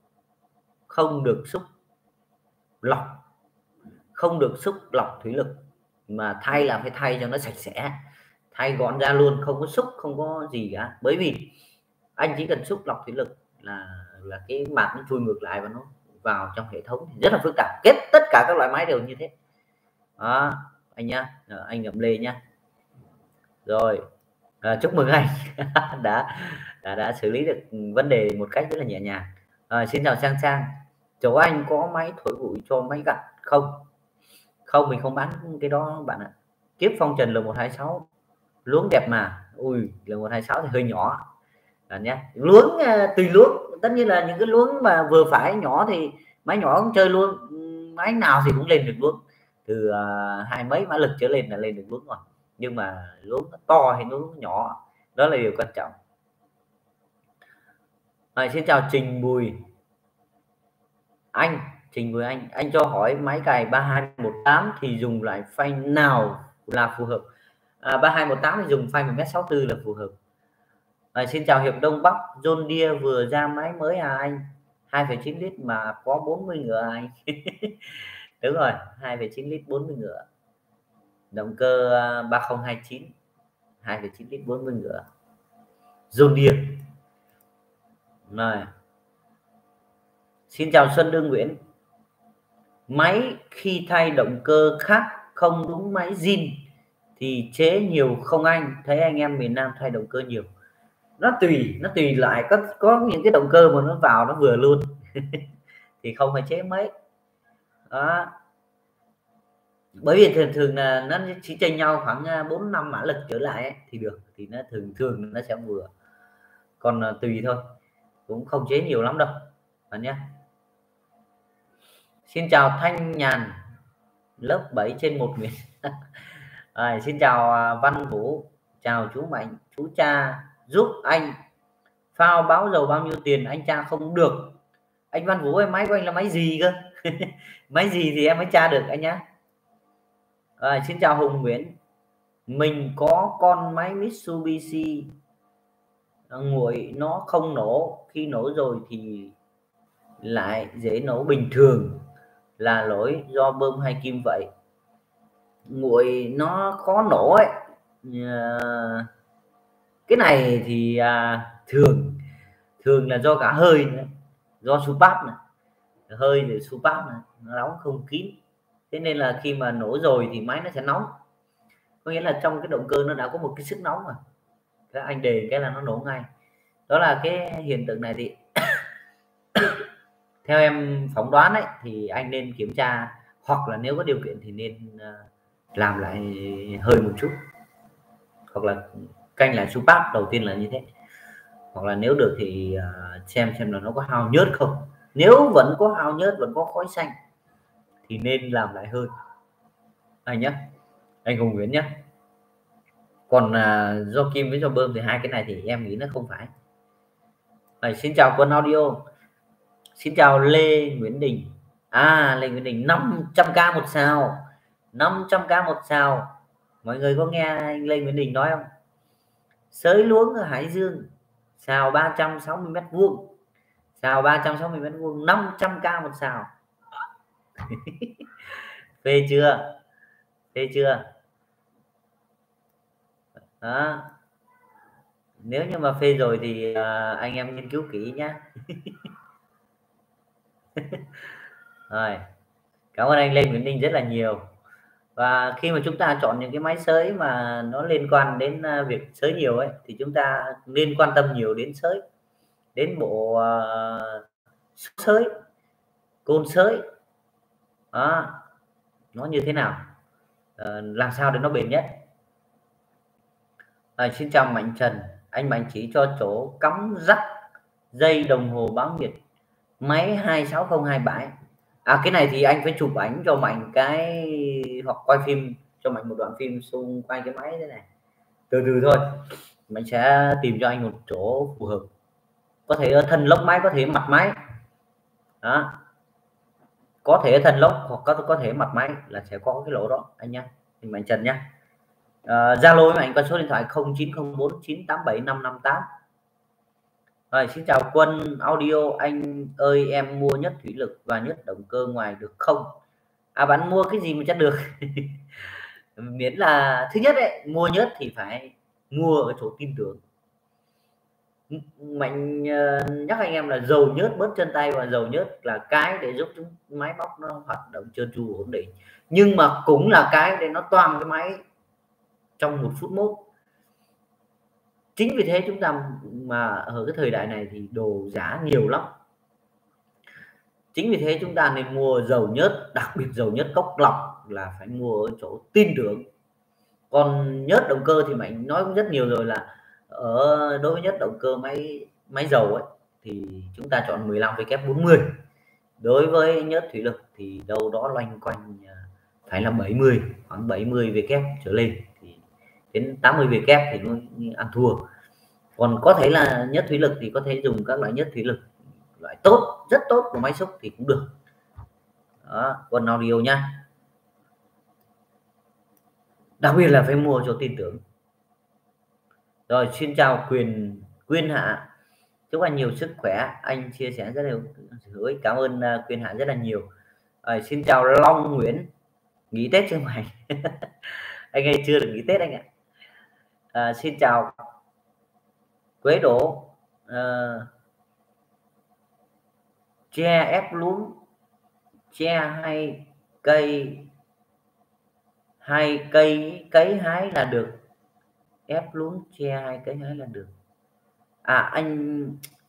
lọc lọc thủy lực, mà thay là phải thay cho nó sạch sẽ, thay gọn ra luôn, không có xúc, không có gì cả. Bởi vì anh chỉ cần xúc lọc thủy lực là cái mạt nó chui ngược lại và nó vào trong hệ thống, rất là phức tạp. Tất cả các loại máy đều như thế đó anh nhá. Anh Ngậm Lê nhá. Rồi, chúc mừng anh đã xử lý được vấn đề một cách rất là nhẹ nhàng. Xin chào Sang. Chỗ anh có máy thổi bụi cho máy gặt không? Không, mình không bán cái đó bạn ạ. Kiếp Phong Trần L126 luống đẹp mà. Ui, L126 thì hơi nhỏ bạn nhé. Luống tùy luống, tất nhiên là những cái luống mà vừa phải nhỏ thì máy nhỏ cũng chơi luôn, máy nào thì cũng lên được luống từ 20 mấy mã lực trở lên là lên được luống rồi. Nhưng mà luống to hay luống nhỏ đó là điều quan trọng. Xin chào Trình Bùi Anh. Anh cho hỏi máy cày 3218 thì dùng loại phanh nào là phù hợp? 3218 thì dùng phanh 1m64 là phù hợp. Xin chào Hiệp Đông Bắc. John Deere vừa ra máy mới anh? 2,9 lít mà có 40 ngựa anh. Đúng rồi, 2,9 lít 40 ngựa. Động cơ 3029, 2,9 lít 40 ngựa. John Deere. Rồi. Xin chào Xuân Đương Nguyễn. Máy khi thay động cơ khác không đúng máy zin thì chế nhiều không anh? Thấy anh em miền Nam thay động cơ nhiều. Nó tùy lại, có những cái động cơ mà nó vào nó vừa luôn thì không phải chế mấy đó. Bởi vì thường là nó chỉ chênh nhau khoảng 4-5 mã lực trở lại ấy, thì được, thì nó thường nó sẽ vừa, còn tùy thôi, cũng không chế nhiều lắm đâu bạn nhé. Xin chào Thanh Nhàn, lớp 7/1 miền. Xin chào Văn Vũ, chào chú Mạnh. Chú cha giúp anh phao báo dầu bao nhiêu tiền anh tra không được. Anh Văn Vũ ơi, máy của anh là máy gì cơ? Máy gì thì em mới tra được anh nhá. Xin chào Hùng Nguyễn. Mình có con máy Mitsubishi nguội nó không nổ, khi nổ rồi thì lại dễ nổ bình thường, là lỗi do bơm hay kim vậy? Nguội nó khó nổ ấy, cái này thì thường là do cả hơi nữa, do su bắp này, hơi để su bắp này nó đóng không kín, thế nên là khi mà nổ rồi thì máy nó sẽ nóng, có nghĩa là trong cái động cơ nó đã có một cái sức nóng mà các anh đề cái là nó nổ ngay. Đó là cái hiện tượng này thì theo em phỏng đoán ấy thì anh nên kiểm tra, hoặc là nếu có điều kiện thì nên làm lại hơi một chút, hoặc là canh lại su bắp đầu tiên là như thế, hoặc là nếu được thì xem là nó có hao nhớt không. Nếu vẫn có hao nhớt, vẫn có khói xanh thì nên làm lại hơi anh nhé, anh Hùng Nguyễn nhé. Còn do kim với do bơm thì hai cái này thì em nghĩ nó không phải. Xin chào Quân Audio. Xin chào Lê Nguyễn Đình. Lê Nguyễn Đình 500k một sao, 500k một sao. Mọi người có nghe anh Lê Nguyễn Đình nói không? Sới luống ở Hải Dương, xào 360 m², xào 360 m², 500k một xào. Phê chưa? Đó. Nếu như mà phê rồi thì anh em nghiên cứu kỹ nhá. Rồi, cảm ơn anh Lê Nguyễn Ninh rất là nhiều. Và khi mà chúng ta chọn những cái máy sới mà nó liên quan đến việc sới nhiều ấy thì chúng ta nên quan tâm nhiều đến sới, đến bộ sới, côn sới đó, nó như thế nào, làm sao để nó bền nhất. Xin chào Mạnh Trần. Anh Mạnh chỉ cho chỗ cắm rắc dây đồng hồ báo nhiệt máy 26027. Cái này thì anh phải chụp ảnh cho Mạnh cái, hoặc quay phim cho Mạnh một đoạn phim xung quanh cái máy thế này, từ thôi. mình sẽ tìm cho anh một chỗ phù hợp, có thể ở thân lốc máy, có thể mặt máy đó, có thể thân lốc hoặc có thể mặt máy là sẽ có cái lỗ đó anh nhé, thì mạnh Trần nhé. Zalo với anh có số điện thoại 0904987558. Rồi, xin chào Quân Audio, anh ơi em mua nhất thủy lực và nhất động cơ ngoài được không? Bạn mua cái gì mà chắc được miễn là thứ nhất đấy, mua nhất thì phải mua ở chỗ tin tưởng. Mạnh nhắc anh em là dầu nhớt bớt chân tay, và dầu nhớt là cái để giúp chúng máy móc nó hoạt động trơn tru ổn định, nhưng mà cũng là cái để nó toang cái máy trong 1 phút mốt. Chính vì thế chúng ta mà ở cái thời đại này thì đồ giả nhiều lắm, chính vì thế chúng ta nên mua dầu nhớt, đặc biệt dầu nhớt cốc lọc là phải mua ở chỗ tin tưởng. Còn nhớt động cơ thì Mạnh nói cũng rất nhiều rồi, là đối với nhớt động cơ máy dầu ấy thì chúng ta chọn 15W40. Đối với nhớt thủy lực thì đâu đó loanh quanh phải là 70, khoảng 70W trở lên, thì đến 80W thì nó ăn thua. Còn có thể là nhớt thủy lực thì có thể dùng các loại nhớt thủy lực loại tốt, rất tốt của máy xúc thì cũng được đó. Quân Audio nhá, đặc biệt là phải mua cho tin tưởng. Rồi, xin chào Quyên Hạ, chúc anh nhiều sức khỏe, anh chia sẻ rất nhiều hữu ích, cảm ơn Quyên Hạ rất là nhiều. Rồi, xin chào Long Nguyễn, nghỉ Tết chưa mày anh ấy chưa được nghỉ Tết anh ạ. Xin chào Quế Đỗ, tre ép luống, tre hay cây cấy hái là được, ép luống tre hay cấy hái là được. Anh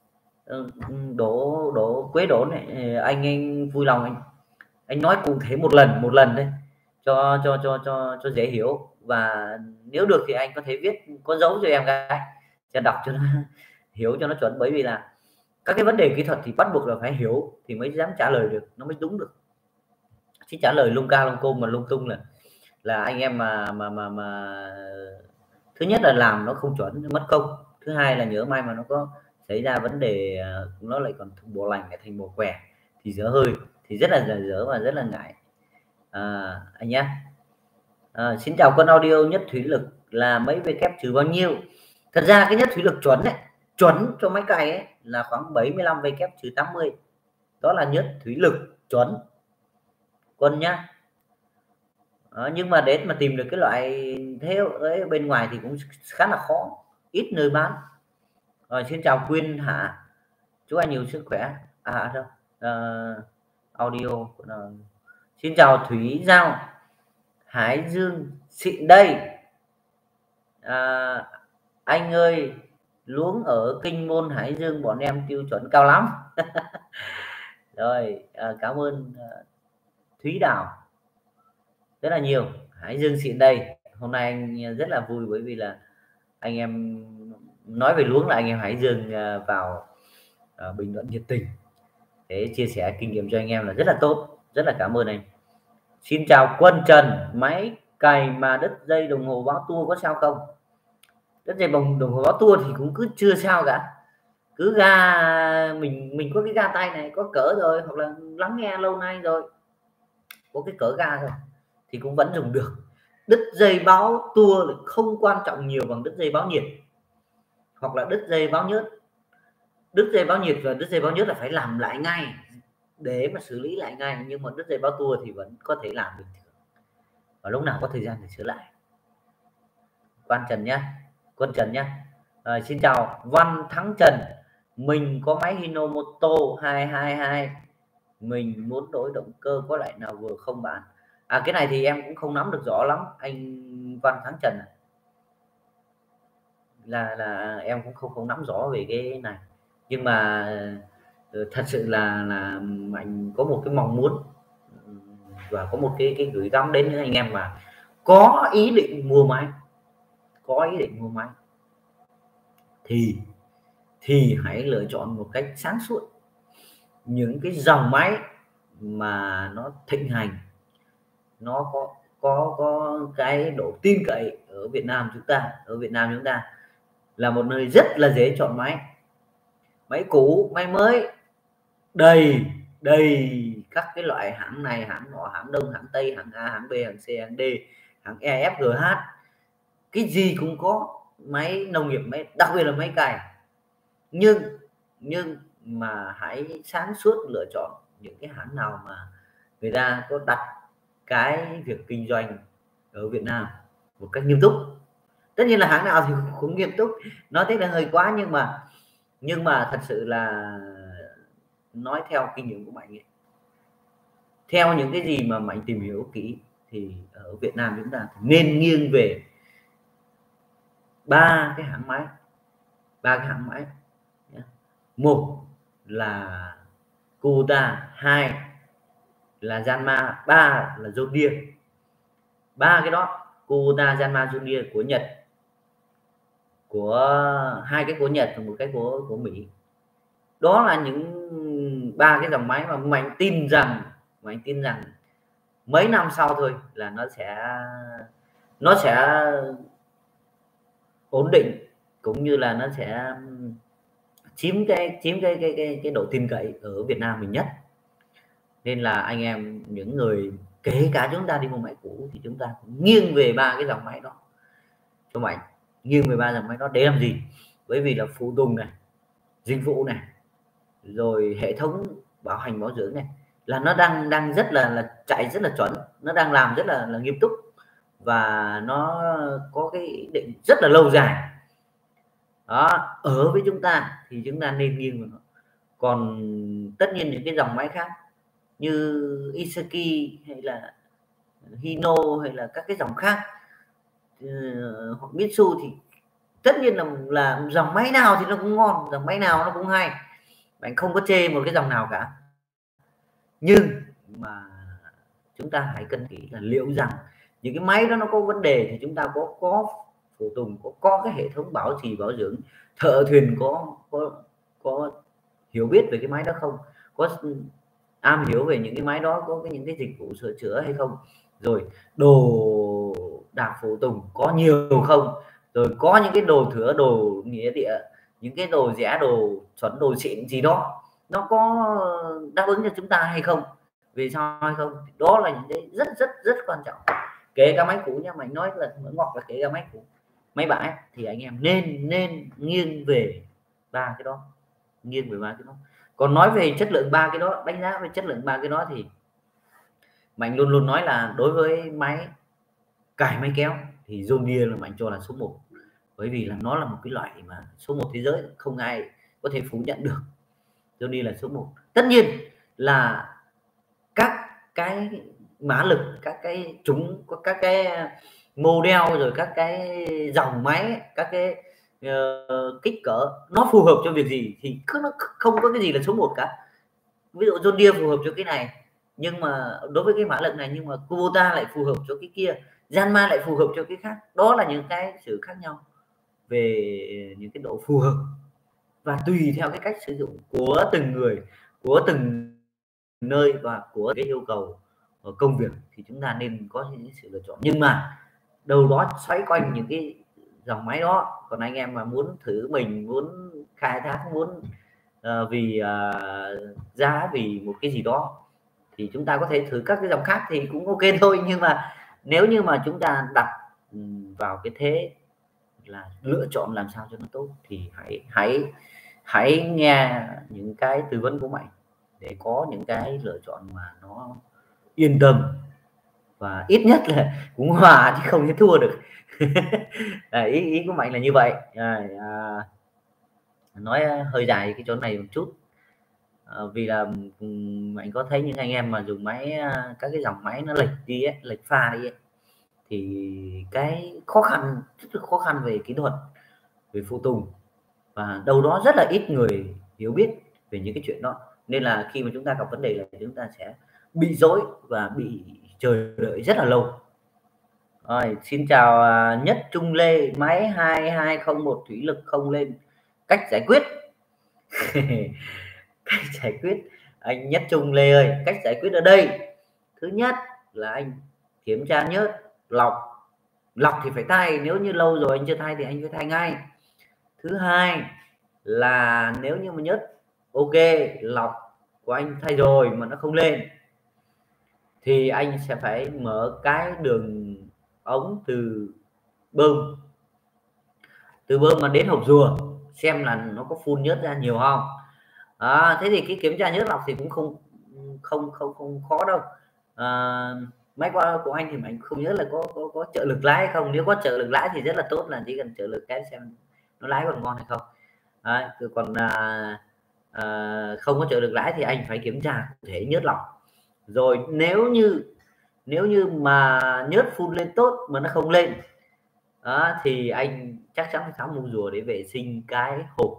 Quế Đỗ này, anh vui lòng anh nói cụ thể một lần đấy, cho dễ hiểu, và nếu được thì anh có thể viết có dấu cho em gái sẽ đọc cho nó hiểu cho nó chuẩn, bởi vì là các cái vấn đề kỹ thuật thì bắt buộc là phải hiểu thì mới dám trả lời được, nó mới đúng được, chứ trả lời lung ca lung côn mà lung tung là anh em mà thứ nhất là làm nó không chuẩn, mất công, thứ hai là nhớ may mà nó có xảy ra vấn đề nó lại còn bộ lành lại thành bộ què thì dở hơi, thì rất là dở và rất là ngại anh nhé. Xin chào Quân Audio, nhất thủy lực là mấy W trừ bao nhiêu? Thật ra cái nhất thủy lực chuẩn ấy, chuẩn cho máy cày ấy là khoảng 75W trừ 80, đó là nhất thủy lực chuẩn Quân nhá. Nhưng mà để mà tìm được cái loại thế ấy bên ngoài thì cũng khá là khó, ít nơi bán. Rồi, xin chào Quyên Hạ, chúc anh nhiều sức khỏe. Đâu Audio. Xin chào Thúy Giao, Hải Dương xịn đây. Anh ơi, luống ở Kinh Môn Hải Dương bọn em tiêu chuẩn cao lắm rồi, cảm ơn Thúy Đào rất là nhiều. Hải Dương xịn đây, hôm nay anh rất là vui bởi vì là anh em nói về luống là anh em Hải Dương vào bình luận nhiệt tình để chia sẻ kinh nghiệm cho anh em là rất là tốt, rất là cảm ơn anh. Xin chào Quân Trần, máy cày mà đứt dây đồng hồ báo tua có sao không? Đứt dây đồng hồ báo tua thì cũng cứ chưa sao cả, cứ ga mình có cái ga tay này có cỡ rồi, hoặc là lắng nghe lâu nay rồi có cái cỡ ga rồi thì cũng vẫn dùng được. Đứt dây báo tua không quan trọng nhiều bằng đứt dây báo nhiệt hoặc là đứt dây báo nhớt. Đứt dây báo nhiệt và đứt dây báo nhớt là phải làm lại ngay để mà xử lý lại ngay, nhưng mà đứt dây báo tua thì vẫn có thể làm bình thường và lúc nào có thời gian để sửa lại. Quân Trần nhá. Xin chào Văn Thắng Trần, mình có máy Hinomoto 222, mình muốn đổi động cơ có loại nào vừa không bạn? Cái này thì em cũng không nắm được rõ lắm anh Văn Thắng Trần, là em cũng không nắm rõ về cái này, nhưng mà thật sự là Mạnh có một cái mong muốn và có một cái gửi gắm đến những anh em mà có ý định mua máy, thì hãy lựa chọn một cách sáng suốt những cái dòng máy mà nó thịnh hành, nó có cái độ tin cậy ở Việt Nam chúng ta. là một nơi rất là dễ chọn máy. Máy cũ, máy mới đầy các cái loại hãng này, hãng nọ, hãng Đông, hãng Tây, hãng A, hãng B, hãng C, hãng D, hãng E, F, G, H, cái gì cũng có. Máy nông nghiệp, máy đặc biệt là máy cày. Nhưng mà hãy sáng suốt lựa chọn những cái hãng nào mà người ta có đặt cái việc kinh doanh ở Việt Nam một cách nghiêm túc. Tất nhiên là hãng nào thì cũng nghiêm túc, nói thế là hơi quá, nhưng mà thật sự là nói theo kinh nghiệm của Mạnh ấy, theo những cái gì mà Mạnh tìm hiểu kỹ thì ở Việt Nam chúng ta nên nghiêng về ba cái hãng máy. Một là Kubota, hai là Yanmar, ba là John Deere. Ba cái đó, Kubota, Yanmar, John Deere của Nhật, của hai cái của Nhật và một cái của Mỹ. Đó là những ba cái dòng máy mà Mạnh tin rằng mấy năm sau thôi là nó sẽ ổn định, cũng như là nó sẽ chiếm cái độ tin cậy ở Việt Nam mình nhất. Nên là anh em, những người kể cả chúng ta đi mua máy cũ thì chúng ta cũng nghiêng về ba cái dòng máy đó cho Mạnh. Nghiêng về ba dòng máy đó để làm gì? Bởi vì là phụ tùng này, dịch vụ này, rồi hệ thống bảo hành bảo dưỡng này, là nó đang rất là chạy rất là chuẩn, nó đang làm rất là nghiêm túc, và nó có cái định rất là lâu dài. Đó, ở với chúng ta thì chúng ta nên nghiêng vào nó. Còn tất nhiên những cái dòng máy khác như Iseki hay là Hino hay là các cái dòng khác hoặc Mitsu thì tất nhiên là dòng máy nào thì nó cũng ngon, dòng máy nào nó cũng hay, bạn không có chê một cái dòng nào cả. Nhưng mà chúng ta hãy cân kỹ là liệu rằng những cái máy đó nó có vấn đề thì chúng ta có phụ tùng, có cái hệ thống bảo trì bảo dưỡng, thợ thuyền có hiểu biết về cái máy đó không, có am hiểu về những cái máy đó, có những cái dịch vụ sửa chữa hay không, rồi đồ đạc phụ tùng có nhiều không, rồi có những cái đồ thửa, đồ nghĩa địa, những cái đồ rẻ, đồ chuẩn, đồ xịn gì đó nó có đáp ứng cho chúng ta hay không, vì sao hay không. Đó là những cái rất quan trọng. Kể cả máy cũ nha, Mạnh nói là ngọt là kể cả máy cũ, máy bãi thì anh em nên nghiêng về ba cái đó, nghiêng về ba cái đó. Còn nói về chất lượng ba cái đó, đánh giá về chất lượng ba cái đó thì Mạnh luôn luôn nói là đối với máy cài máy kéo thì John Deere là Mạnh cho là số 1, bởi vì là nó là một cái loại mà số 1 thế giới, không ai có thể phủ nhận được. John Deere là số 1. Tất nhiên là các cái mã lực, các cái các cái model, rồi các cái dòng máy, các cái kích cỡ nó phù hợp cho việc gì thì nó không có cái gì là số 1 cả. Ví dụ John Deere phù hợp cho cái này, nhưng mà đối với cái mã lực này, nhưng mà Kubota lại phù hợp cho cái kia, Yanmar lại phù hợp cho cái khác. Đó là những cái sự khác nhau về những cái độ phù hợp, và tùy theo cái cách sử dụng của từng người, của từng nơi và của cái yêu cầu công việc thì chúng ta nên có những sự lựa chọn. Nhưng mà đâu đó xoay quanh những cái dòng máy đó. Còn anh em mà muốn thử mình, muốn khai thác, muốn vì giá, vì một cái gì đó thì chúng ta có thể thử các cái dòng khác thì cũng ok thôi. Nhưng mà nếu như mà chúng ta đặt vào cái thế là lựa chọn làm sao cho nó tốt thì hãy nghe những cái tư vấn của Mạnh để có những cái lựa chọn mà nó yên tâm, và ít nhất là cũng hòa chứ không thể thua được. Ý của Mạnh là như vậy. Nói hơi dài cái chỗ này một chút, vì là Mạnh có thấy những anh em mà dùng máy, các cái dòng máy nó lệch đi ấy, lệch pha đi ấy, thì cái khó khăn, rất là khó khăn về kỹ thuật, về phụ tùng, và đâu đó rất là ít người hiểu biết về những cái chuyện đó. Nên là khi mà chúng ta gặp vấn đề là chúng ta sẽ bị rối và bị chờ đợi rất là lâu. Rồi, xin chào Nhất Trung Lê, máy 2201 thủy lực không lên, cách giải quyết. Cách giải quyết anh Nhất Trung Lê ơi, cách giải quyết ở đây, thứ nhất là anh kiểm tra nhớt, lọc thì phải thay, nếu như lâu rồi anh chưa thay thì anh phải thay ngay. Thứ hai là nếu như mà nhớt ok, lọc của anh thay rồi mà nó không lên thì anh sẽ phải mở cái đường ống bơm từ bơm mà đến hộp rùa xem là nó có phun nhớt ra nhiều không. Thế thì cái kiểm tra nhớt lọc thì cũng không khó đâu. Máy của anh thì anh không nhớ là có trợ lực lái hay không. Nếu có trợ lực lái thì rất là tốt, là chỉ cần trợ lực cái xem nó lái còn ngon hay không. Còn không có trợ lực lái thì anh phải kiểm tra cụ thể nhớt lọc. Rồi nếu như mà nhớt phun lên tốt mà nó không lên thì anh chắc chắn phải tháo mua rùa để vệ sinh cái hộp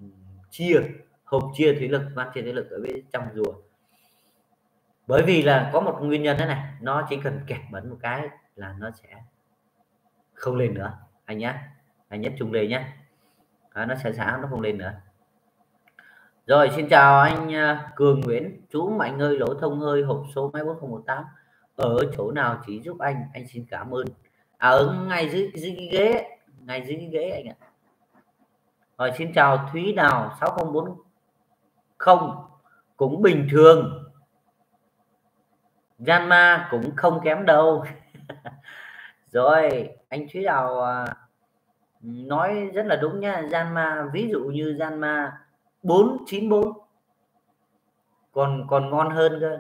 chia thủy lực, van chia thủy lực ở bên trong rùa. Bởi vì là có một nguyên nhân thế này, nó chỉ cần kẹt bẩn một cái là nó sẽ không lên nữa anh nhé, anh nhất trung đề nhé. Nó sẽ nó không lên nữa. Rồi, xin chào anh Cường Nguyễn. Chú Mạnh ơi, lỗ thông hơi hộp số máy 4018 ở chỗ nào chỉ giúp anh xin cảm ơn. Ở ngay dưới ghế, ngay dưới ghế anh ạ. Rồi, xin chào Thúy Đào 6040 cũng bình thường, Janma cũng không kém đâu. Rồi, anh Thúy Đào nói rất là đúng nhá. Janma, ví dụ như Janma 494 còn ngon hơn cơ,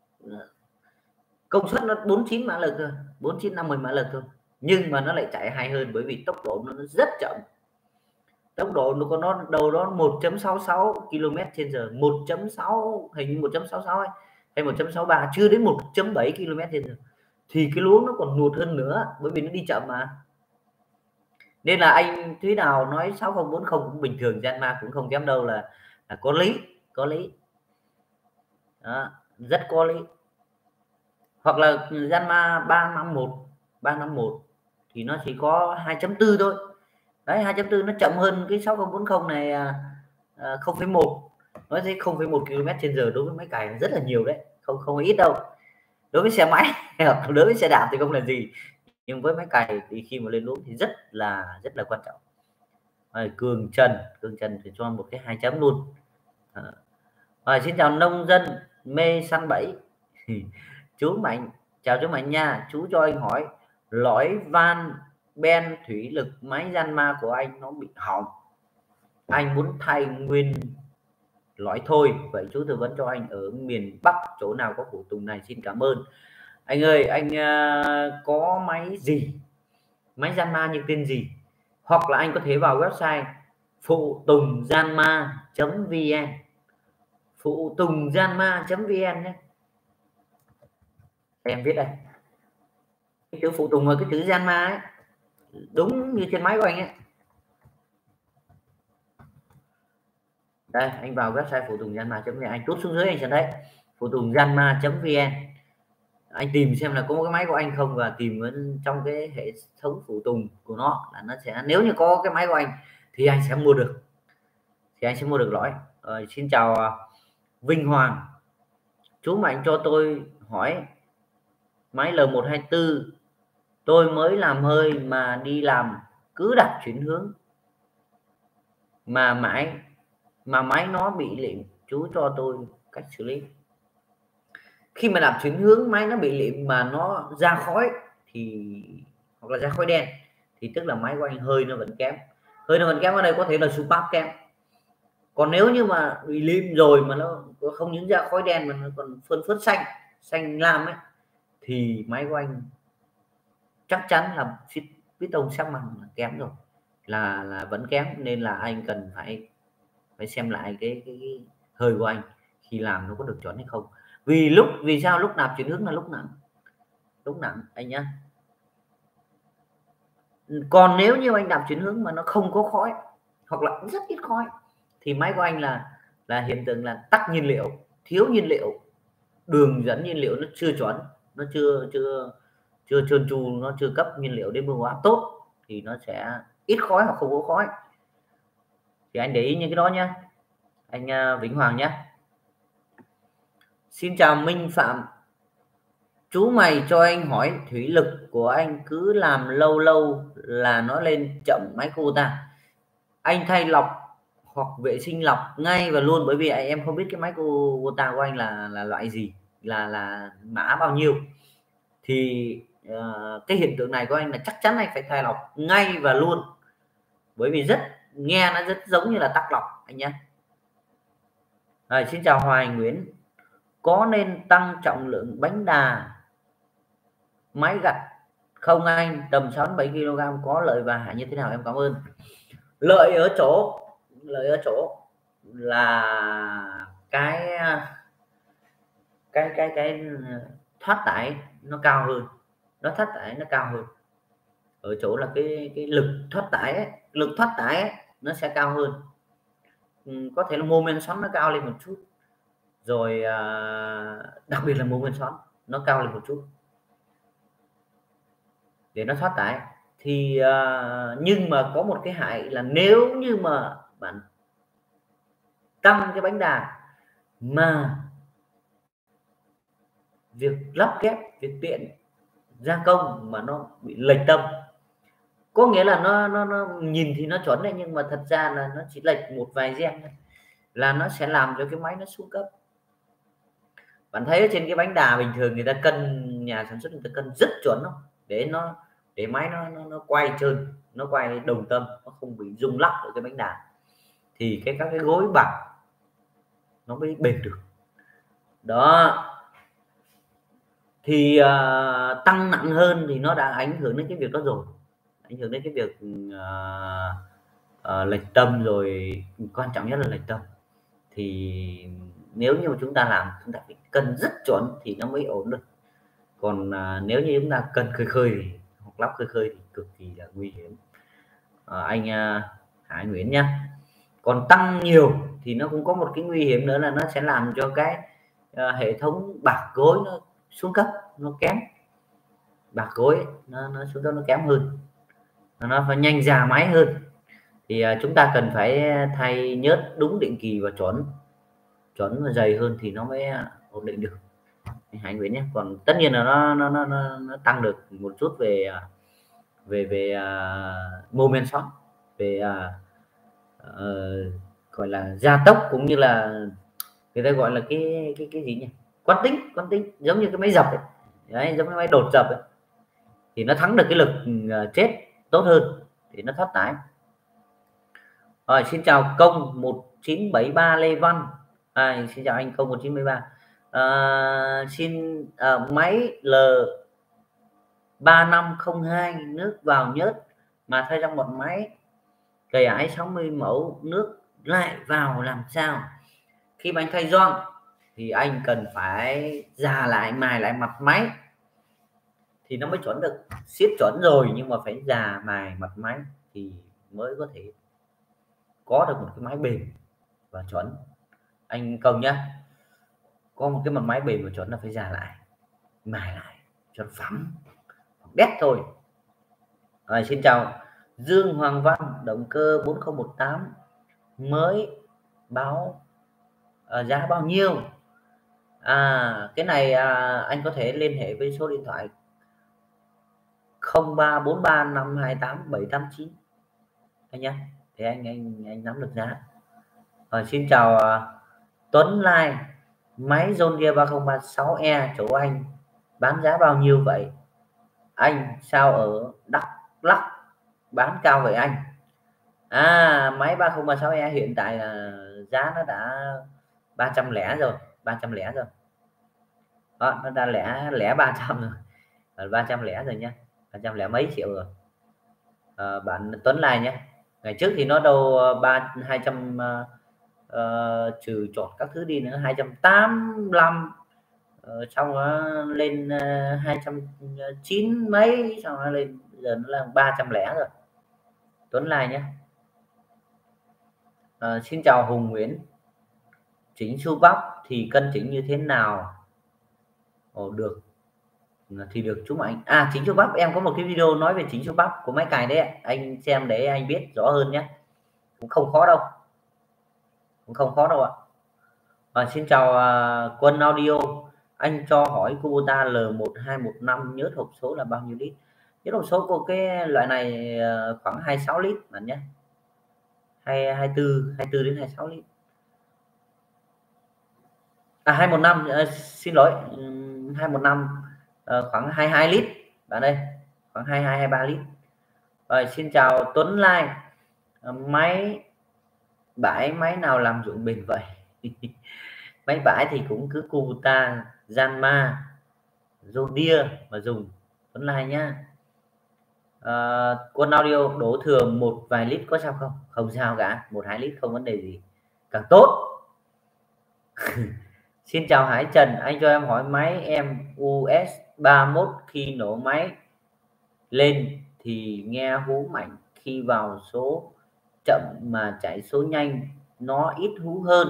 công suất nó 49 mã lực thôi, 4950 mã lực thôi, nhưng mà nó lại chạy hay hơn bởi vì tốc độ nó rất chậm. Tốc độ nó có đầu đó 1.66 km/h, 1.6 hình như 1.66 hay 1.63, chưa đến 1.7 km/h thì cái luống nó còn nuột hơn nữa, bởi vì nó đi chậm mà. Nên là anh Thúy Đào nói 6040 cũng bình thường, Janma cũng không kém đâu, là có lý đó, rất có lý. Hoặc là Janma 351 thì nó chỉ có 2.4 thôi đấy, 2.4 nó chậm hơn cái 6040 này 0,1. nói thế 0,1 km/h đối với máy cày rất là nhiều đấy, không ít đâu. Đối với xe máy hoặc đối với xe đạp thì không là gì, nhưng với máy cày thì khi mà lên luống thì rất là quan trọng. Cường Trần thì cho một cái 2 chấm luôn. Xin chào nông dân mê săn bẫy. Chú Mạnh, chào chú Mạnh nha. Chú cho anh hỏi lõi van ben thủy lực máy Janma của anh nó bị hỏng, anh muốn thay nguyên lõi thôi, vậy chú tư vấn cho anh ở miền Bắc chỗ nào có phụ tùng này, xin cảm ơn. Anh ơi, anh có máy gì, máy Janma như tên gì, hoặc là anh có thể vào website phụ tùng janma.vn, phụ tùng janma.vn nhé. Em viết đây, cái chữ phụ tùng và cái chữ Janma ấy, đúng như trên máy của anh ấy. Đây, anh vào website phụ tùng Janma.vn, anh tốt xuống dưới anh sẽ thấy phụ tùng Janma.vn, anh tìm xem là có một cái máy của anh không, và tìm trong cái hệ thống phụ tùng của nó là nó sẽ, nếu như có cái máy của anh thì anh sẽ mua được, lõi. Xin chào Vinh Hoàng. Chú Mạnh cho tôi hỏi máy L124 tôi mới làm hơi mà đi làm cứ đặt chuyển hướng mà máy nó bị lịm, chú cho tôi cách xử lý. Khi mà làm chuyển hướng máy nó bị lịm mà nó ra khói thì, hoặc là ra khói đen, thì tức là máy của anh hơi nó vẫn kém. Ở đây có thể là supap kém. Còn nếu như mà bị lịm rồi mà nó không những ra khói đen mà nó còn phân phớt xanh lam ấy, thì máy của anh chắc chắn là piston sắc măng là kém rồi, là vẫn kém. Nên là anh cần phải xem lại cái hơi của anh khi làm nó có được chuẩn hay không. Vì sao lúc nạp chuyển hướng là lúc nặng anh nhá. Còn nếu như anh nạp chuyển hướng mà nó không có khói hoặc là rất ít khói thì máy của anh là hiện tượng là tắc nhiên liệu, thiếu nhiên liệu, đường dẫn nhiên liệu nó chưa chuẩn, nó chưa trơn tru, nó chưa cấp nhiên liệu đến bơm áp tốt thì nó sẽ ít khói hoặc không có khói. Thì anh để ý những cái đó nhé anh Vĩnh Hoàng nhé. Xin chào Minh Phạm. Chú mày cho anh hỏi thủy lực của anh cứ làm lâu là nó lên chậm máy cô ta. anh thay lọc hoặc vệ sinh lọc ngay và luôn, bởi vì em không biết cái máy Kubota của anh là loại gì, là mã bao nhiêu, thì cái hiện tượng này của anh là chắc chắn anh phải thay lọc ngay và luôn, bởi vì nghe nó rất giống như là tắc lọc anh nhé. Xin chào Hoài Nguyễn, có nên tăng trọng lượng bánh đà máy gặt không anh, tầm 6-7 kg có lợi và hại như thế nào? Em cảm ơn. Lợi ở chỗ là cái thoát tải nó cao hơn, ở chỗ là cái lực thoát tải ấy, nó sẽ cao hơn. Có thể là mô men xoắn nó cao lên một chút, rồi đặc biệt là mô men xoắn nó cao lên một chút để nó thoát tải. Thì nhưng mà có một cái hại là nếu như mà bạn tăng cái bánh đà mà việc lắp ghép, việc tiện gia công mà nó bị lệch tâm, có nghĩa là nó nhìn thì nó chuẩn đấy, nhưng mà thật ra là nó chỉ lệch một vài gen là nó sẽ làm cho cái máy nó xuống cấp. Bạn thấy trên cái bánh đà bình thường người ta cân, nhà sản xuất người ta cân rất chuẩn không, để máy nó quay trơn, nó quay đồng tâm, nó không bị rung lắc ở cái bánh đà, thì các cái gối bạc nó mới bền được đó. Thì tăng nặng hơn thì nó đã ảnh hưởng đến cái việc đó rồi, ảnh hưởng đến cái việc lệch tâm rồi, quan trọng nhất là lệch tâm. Thì nếu như mà chúng ta làm, chúng ta phải cân rất chuẩn thì nó mới ổn được. Còn nếu như chúng ta cân khơi thì hoặc lắp khơi thì cực kỳ là nguy hiểm. Anh Hải Nguyễn nhá. Còn tăng nhiều thì nó cũng có một cái nguy hiểm nữa là nó sẽ làm cho cái hệ thống bạc gối nó xuống cấp, nó kém. Bạc gối nó xuống cấp, nó kém hơn, nó phải nhanh già máy hơn. Thì chúng ta cần phải thay nhớt đúng định kỳ và chuẩn và dày hơn thì nó mới ổn định được. Hải Nguyễn nhé. Còn tất nhiên là nó tăng được một chút về mô men xoắn, về gọi là gia tốc, cũng như là người ta gọi là cái gì nhỉ, quán tính, giống như cái máy dập ấy. Đấy, giống cái máy đột dập ấy, thì nó thắng được cái lực chết tốt hơn thì nó thoát tải. Rồi, xin chào Công 1973 Lê Văn. Xin chào anh Công 1973. Máy L3502 nước vào nhớt mà thay trong một máy cày ải 60 mẫu nước lại vào làm sao? Khi mà anh thay gioăng thì anh cần phải già lại, mài lại mặt máy thì nó mới chuẩn được. Siết chuẩn rồi nhưng mà phải già mài mặt máy thì mới có thể có được một cái máy bền và chuẩn. Anh Công nhá, có một cái mặt máy bền và chuẩn là phải già lại, mài lại cho phẳng đét thôi. Rồi, xin chào Dương Hoàng Văn, động cơ 4018 mới báo giá bao nhiêu? Cái này anh có thể liên hệ với số điện thoại 0343528789 anh nhé, thì anh nắm được giá. Xin chào Tuấn Lai, máy John Deere 3036E chỗ anh bán giá bao nhiêu vậy anh? Sao ở Đắk Lắk bán cao vậy anh? Máy 3036E hiện tại là giá nó đã 300 rồi, đó, nó đã lẻ 300 rồi, 300 rồi nhá, 300 mấy triệu rồi. Bạn Tuấn Lai nhé. Ngày trước thì nó đâu 200 trừ chọn các thứ đi nữa 285, xong nó lên 290 mấy, xong nó lên giờ nó là 300 rồi. Tuấn Lai nhé. Xin chào Hùng Nguyễn, chỉnh xu bắp thì cân chỉnh như thế nào được thì được chú Mạnh? Chỉnh xu bắp em có một cái video nói về chỉnh xu bắp của máy cày đấy, anh xem để anh biết rõ hơn nhé, cũng không khó đâu ạ. Xin chào Quân Audio, anh cho hỏi Kubota L1215 nhớt hộp số là bao nhiêu lít? Nhớt hộp số của cái loại này khoảng 26 lít bạn nhé, hay 24 đến 26 lít, 215, xin lỗi, 215, khoảng 22 lít bạn ơi, khoảng 22 23 lít. Rồi xin chào Tuấn Lai. Máy bãi máy nào làm ruộng bền vậy? Máy bãi thì cũng cứ Kubota, Yanmar, John Deere mà dùng, Tuấn Lai nhá. Quân audio đổ thừa một vài lít có sao không? Không sao cả, 1-2 lít không vấn đề gì, càng tốt. Xin chào Hải Trần, anh cho em hỏi máy em US 31 khi nổ máy lên thì nghe hú mạnh, khi vào số chậm mà chạy số nhanh nó ít hú hơn,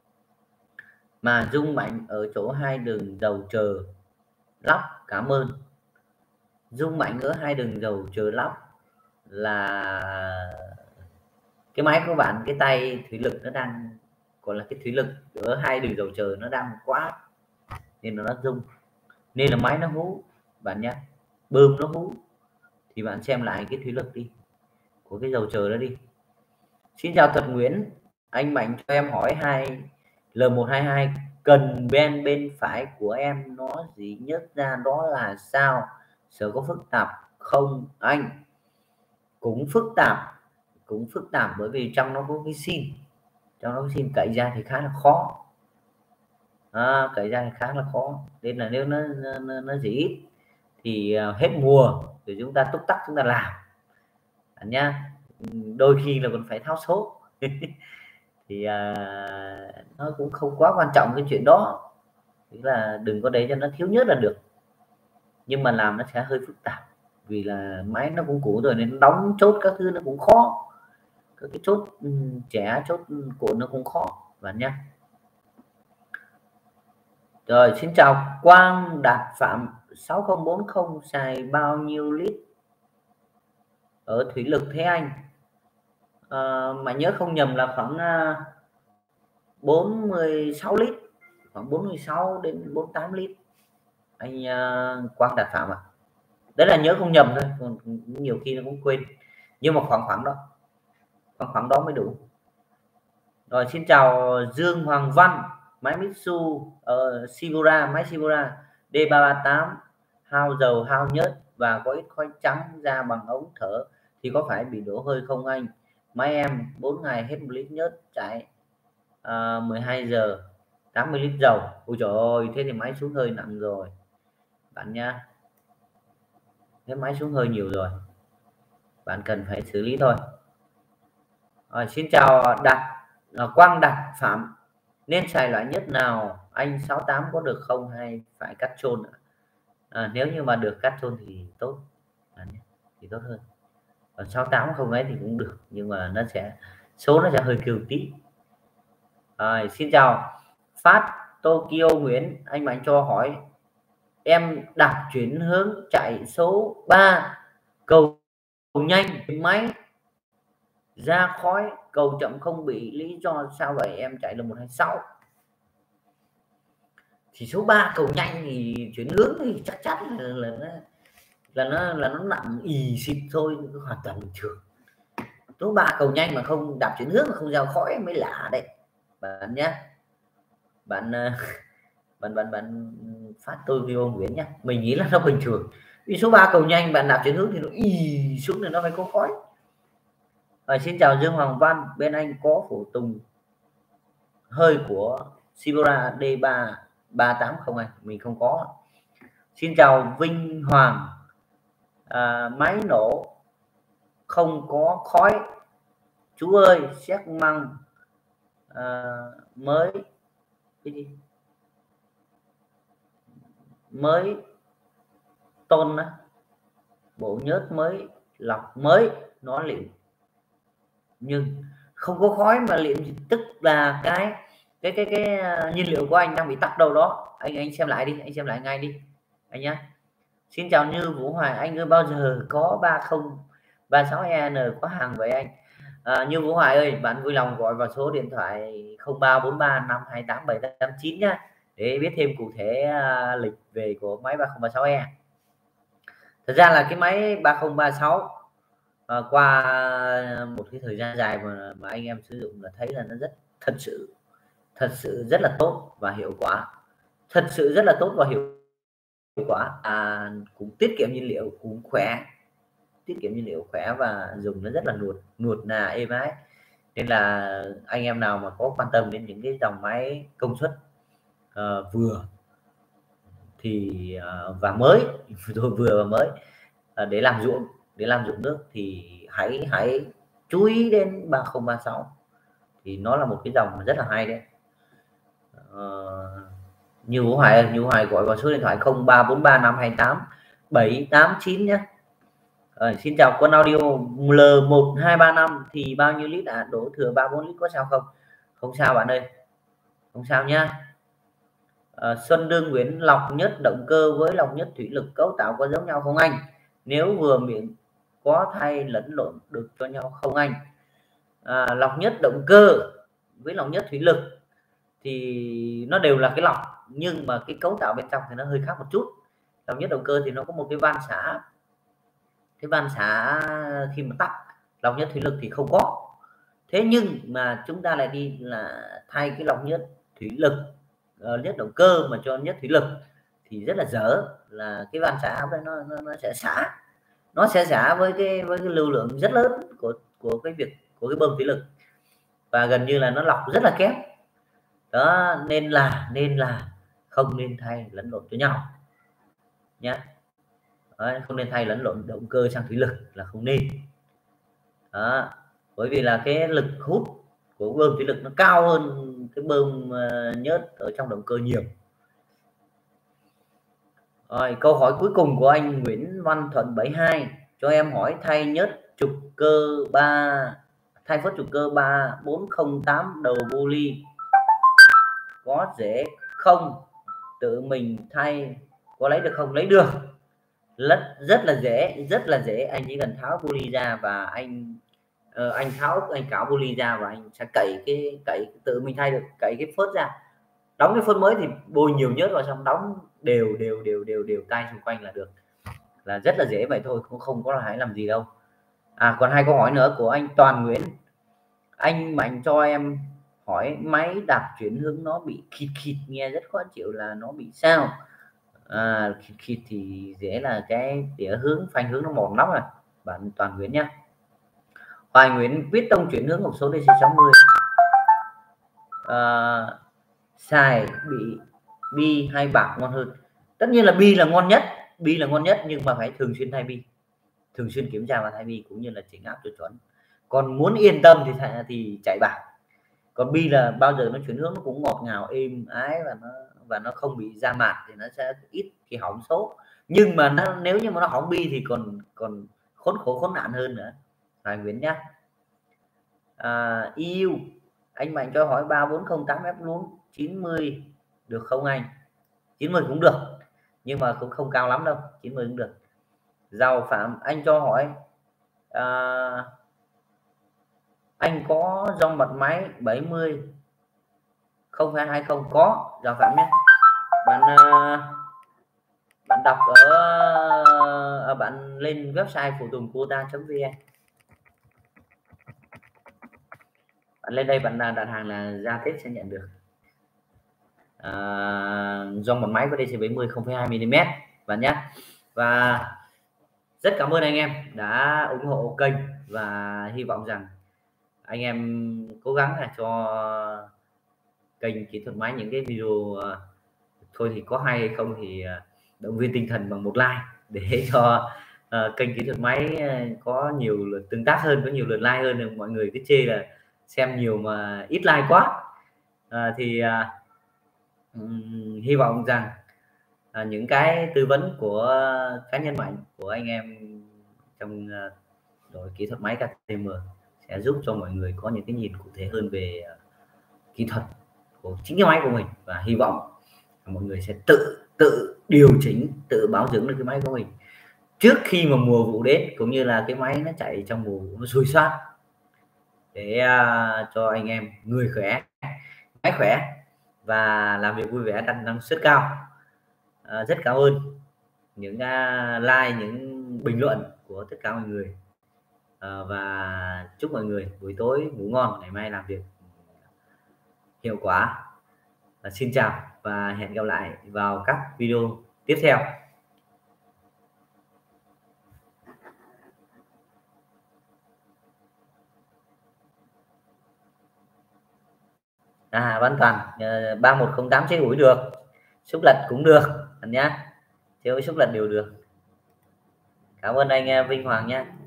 mà rung mạnh ở chỗ hai đường dầu chờ lắp. Cảm ơn. Rung mạnh ở hai đường dầu chờ lắp là cái máy của bạn, cái tay thủy lực nó đang, gọi là cái thủy lực ở hai đường dầu chờ nó đang quá nên nó rung, nên là máy nó hú bạn nhé, bơm nó hú. Thì bạn xem lại cái thủy lực đi của cái dầu chờ đó đi. Xin chào Thật Nguyễn, anh Mạnh cho em hỏi L122 cần bên phải của em nó gì nhất ra đó là sao, sợ có phức tạp không anh? Cũng phức tạp bởi vì trong nó có cái sim, cậy ra thì khá là khó, cậy ra thì khá là khó, nên là nếu nó dỉ ít thì hết mùa thì chúng ta túc tắc chúng ta làm nhá, đôi khi là còn phải tháo số. Thì nó cũng không quá quan trọng cái chuyện đó, tức là đừng có để cho nó thiếu nhất là được, nhưng mà làm nó sẽ hơi phức tạp vì là máy nó cũng cũ rồi nên đóng chốt các thứ nó cũng khó, các cái chốt trẻ, chốt cuộn nó cũng khó bạn nhé. Rồi xin chào Quang Đạt Phạm 6040 xài bao nhiêu lít ở thủy lực thế anh? Mà nhớ không nhầm là khoảng 46 lít, khoảng 46 đến 48 lít anh Quang Đạt Phạm ạ. Đấy là nhớ không nhầm thôi, còn nhiều khi nó cũng quên, nhưng mà khoảng đó mới đủ. Rồi xin chào Dương Hoàng Văn, máy Mitsu Shibura, máy Shibura D338 hao dầu hao nhớt và có ít khói trắng ra bằng ống thở thì có phải bị đổ hơi không anh? Máy em 4 ngày hết 1 lít nhớt, chạy 12 giờ 80 lít dầu. Ôi trời ơi, thế thì máy xuống hơi nặng rồi bạn nha, thế máy xuống hơi nhiều rồi, bạn cần phải xử lý thôi. Rồi, xin chào Quang Đạt Phạm, nên xài loại nhất nào anh? 68 có được không hay phải cắt chôn nếu như mà được cắt chôn thì tốt, thì tốt hơn, còn 68 không ấy thì cũng được nhưng mà nó sẽ số nó sẽ hơi kiêu tí. Xin chào Phát Tokyo Nguyễn, anh Mạnh cho hỏi em đạp chuyển hướng chạy số 3 cầu nhanh máy ra khói, cầu chậm không bị, lý do sao vậy? Em chạy được 126 thì số 3 cầu nhanh thì chuyển hướng thì chắc chắn là nó nặng ì xịt thôi, hoàn toàn bình thường. Số 3 cầu nhanh mà không đạp chuyển hướng mà không ra khói mới lạ đấy bạn nhé. Bạn Phát tôi video Nguyễn nhé, mình nghĩ là nó bình thường, vì số 3 cầu nhanh bạn đạp chuyển hướng thì nó ì xuống thì nó phải có khói. Xin chào Dương Hoàng Văn, bên anh có phụ tùng hơi của Shibura D338 không anh? Mình không có. Xin chào Vinh Hoàng, máy nổ không có khói chú ơi, xét măng mới cái gì mới tôn á, bộ nhớt mới lọc mới nó liệu nhưng không có khói mà liệu, tức là cái nhiên liệu của anh đang bị tắc đâu đó, anh xem lại đi, anh xem lại ngay đi anh nhé. Xin chào Như Vũ Hoài, anh ơi bao giờ có 3036 EN có hàng vậy anh? Như Vũ Hoài ơi, bạn vui lòng gọi vào số điện thoại 0343 528 789 nhá, để biết thêm cụ thể lịch về của máy 3036E. Thật ra là cái máy 3036 qua một cái thời gian dài mà anh em sử dụng là thấy là nó thật sự rất là tốt và hiệu quả, thật sự rất là tốt và hiệu quả, cũng tiết kiệm nhiên liệu, cũng khỏe, tiết kiệm nhiên liệu khỏe và dùng nó rất là nuột nà êm ái. Nên là anh em nào mà có quan tâm đến những cái dòng máy công suất vừa thì và mới vừa và mới để làm ruộng nước thì hãy chú ý đến 3036, thì nó là một cái dòng rất là hay đấy. Như Hoài gọi vào số điện thoại 0343528789 nhé. Xin chào con audio L1235 thì bao nhiêu lít đổ thừa 34 lít có sao không? Không sao bạn ơi, không sao nhá. Xuân Đương Nguyễn, lọc nhất động cơ với lọc nhất thủy lực cấu tạo có giống nhau không anh? Nếu vừa miệng có thay lẫn lộn được cho nhau không anh? Lọc nhất động cơ với lọc nhất thủy lực thì nó đều là cái lọc, nhưng mà cái cấu tạo bên trong thì nó hơi khác một chút. Lọc nhất động cơ thì nó có một cái van xả khi mà tắt, lọc nhất thủy lực thì không có. Thế nhưng mà chúng ta lại đi là thay cái lọc nhất thủy lực nhất động cơ mà cho nhất thủy lực thì rất là dở, là cái van xả đấy nó sẽ xả với cái lưu lượng rất lớn của cái bơm thủy lực, và gần như là nó lọc rất là kém đó. Nên là không nên thay lẫn lộn cho nhau nhé. Không nên thay lẫn lộn động cơ sang thủy lực là không nên đó, bởi vì là cái lực hút của bơm thủy lực nó cao hơn cái bơm nhớt ở trong động cơ nhiều. Rồi, câu hỏi cuối cùng của anh Nguyễn Văn Thuận 72 cho em hỏi thay nhớt trục cơ 3, thay phốt trục cơ 3408 đầu buli có dễ không, tự mình thay có lấy được không? Lấy được, rất là dễ. Anh chỉ cần tháo buli ra và anh cạo buli ra và anh sẽ cậy tự mình thay được, cậy cái phốt ra, đóng cái phốt mới thì bôi nhiều nhớt vào, xong đóng đều tay xung quanh là được, là rất là dễ vậy thôi, cũng không có phải làm gì đâu. Còn 2 câu hỏi nữa của anh Toàn Nguyễn. Anh Mạnh cho em hỏi máy đạp chuyển hướng nó bị khịt nghe rất khó chịu, là nó bị sao? Khịt thì dễ là cái tỉa hướng, phanh hướng nó mòn lắm rồi bạn Toàn Nguyễn nhé. Hoài Nguyễn, viết tông chuyển hướng hộp số DC 60 xài bị bi hay bạc ngon hơn? Tất nhiên là bi là ngon nhất, nhưng mà phải thường xuyên thay bi, thường xuyên kiểm tra và thay bi cũng như là chỉnh áp cho chuẩn. Còn muốn yên tâm thì chạy bạc, còn bi là bao giờ nó chuyển hướng nó cũng ngọt ngào êm ái và nó không bị ra mạt thì nó sẽ ít khi hỏng số. Nhưng mà nếu như mà nó hỏng bi thì còn khốn khổ khốn nạn hơn nữa. Hoài Nguyễn nhá. Yêu anh Mạnh cho hỏi 3408F luôn 90 được không anh? 90 cũng được, nhưng mà cũng không cao lắm đâu, 90 cũng được. Giàu Phạm anh cho hỏi anh có dòng bật máy 70 0220 có. Giàu Phạm nhé. Bạn đọc ở bạn lên website phụ tùng quota.vn, bạn lên đây bạn đặt hàng là ra Tết sẽ nhận được dòng một máy có DC 70 0,2 mm bạn nhé. Và rất cảm ơn anh em đã ủng hộ kênh, và hy vọng rằng anh em cố gắng là cho kênh Kỹ thuật máy những cái video thôi thì có hay hay không thì động viên tinh thần bằng một like để cho kênh Kỹ thuật máy có nhiều lượt tương tác hơn, có nhiều lượt like hơn. Mọi người cứ chê là xem nhiều mà ít like quá, hy vọng rằng những cái tư vấn của cá nhân Mạnh, của anh em trong đội kỹ thuật máy KTM sẽ giúp cho mọi người có những cái nhìn cụ thể hơn về kỹ thuật của chính cái máy của mình, và hy vọng mọi người sẽ tự điều chỉnh, tự bảo dưỡng được cái máy của mình trước khi mà mùa vụ đến, cũng như là cái máy nó chạy trong mùa vụ nó xuôi xoát, để cho anh em người khỏe, máy khỏe và làm việc vui vẻ, tăng năng suất cao. Rất cảm ơn những like, những bình luận của tất cả mọi người. Và chúc mọi người buổi tối ngủ ngon, ngày mai làm việc hiệu quả. Xin chào và hẹn gặp lại vào các video tiếp theo. Văn Toàn 3108 chế ủi được, xúc lật cũng được nhá, chế ủi xúc lật đều được. Cảm ơn anh Vinh Hoàng nhé.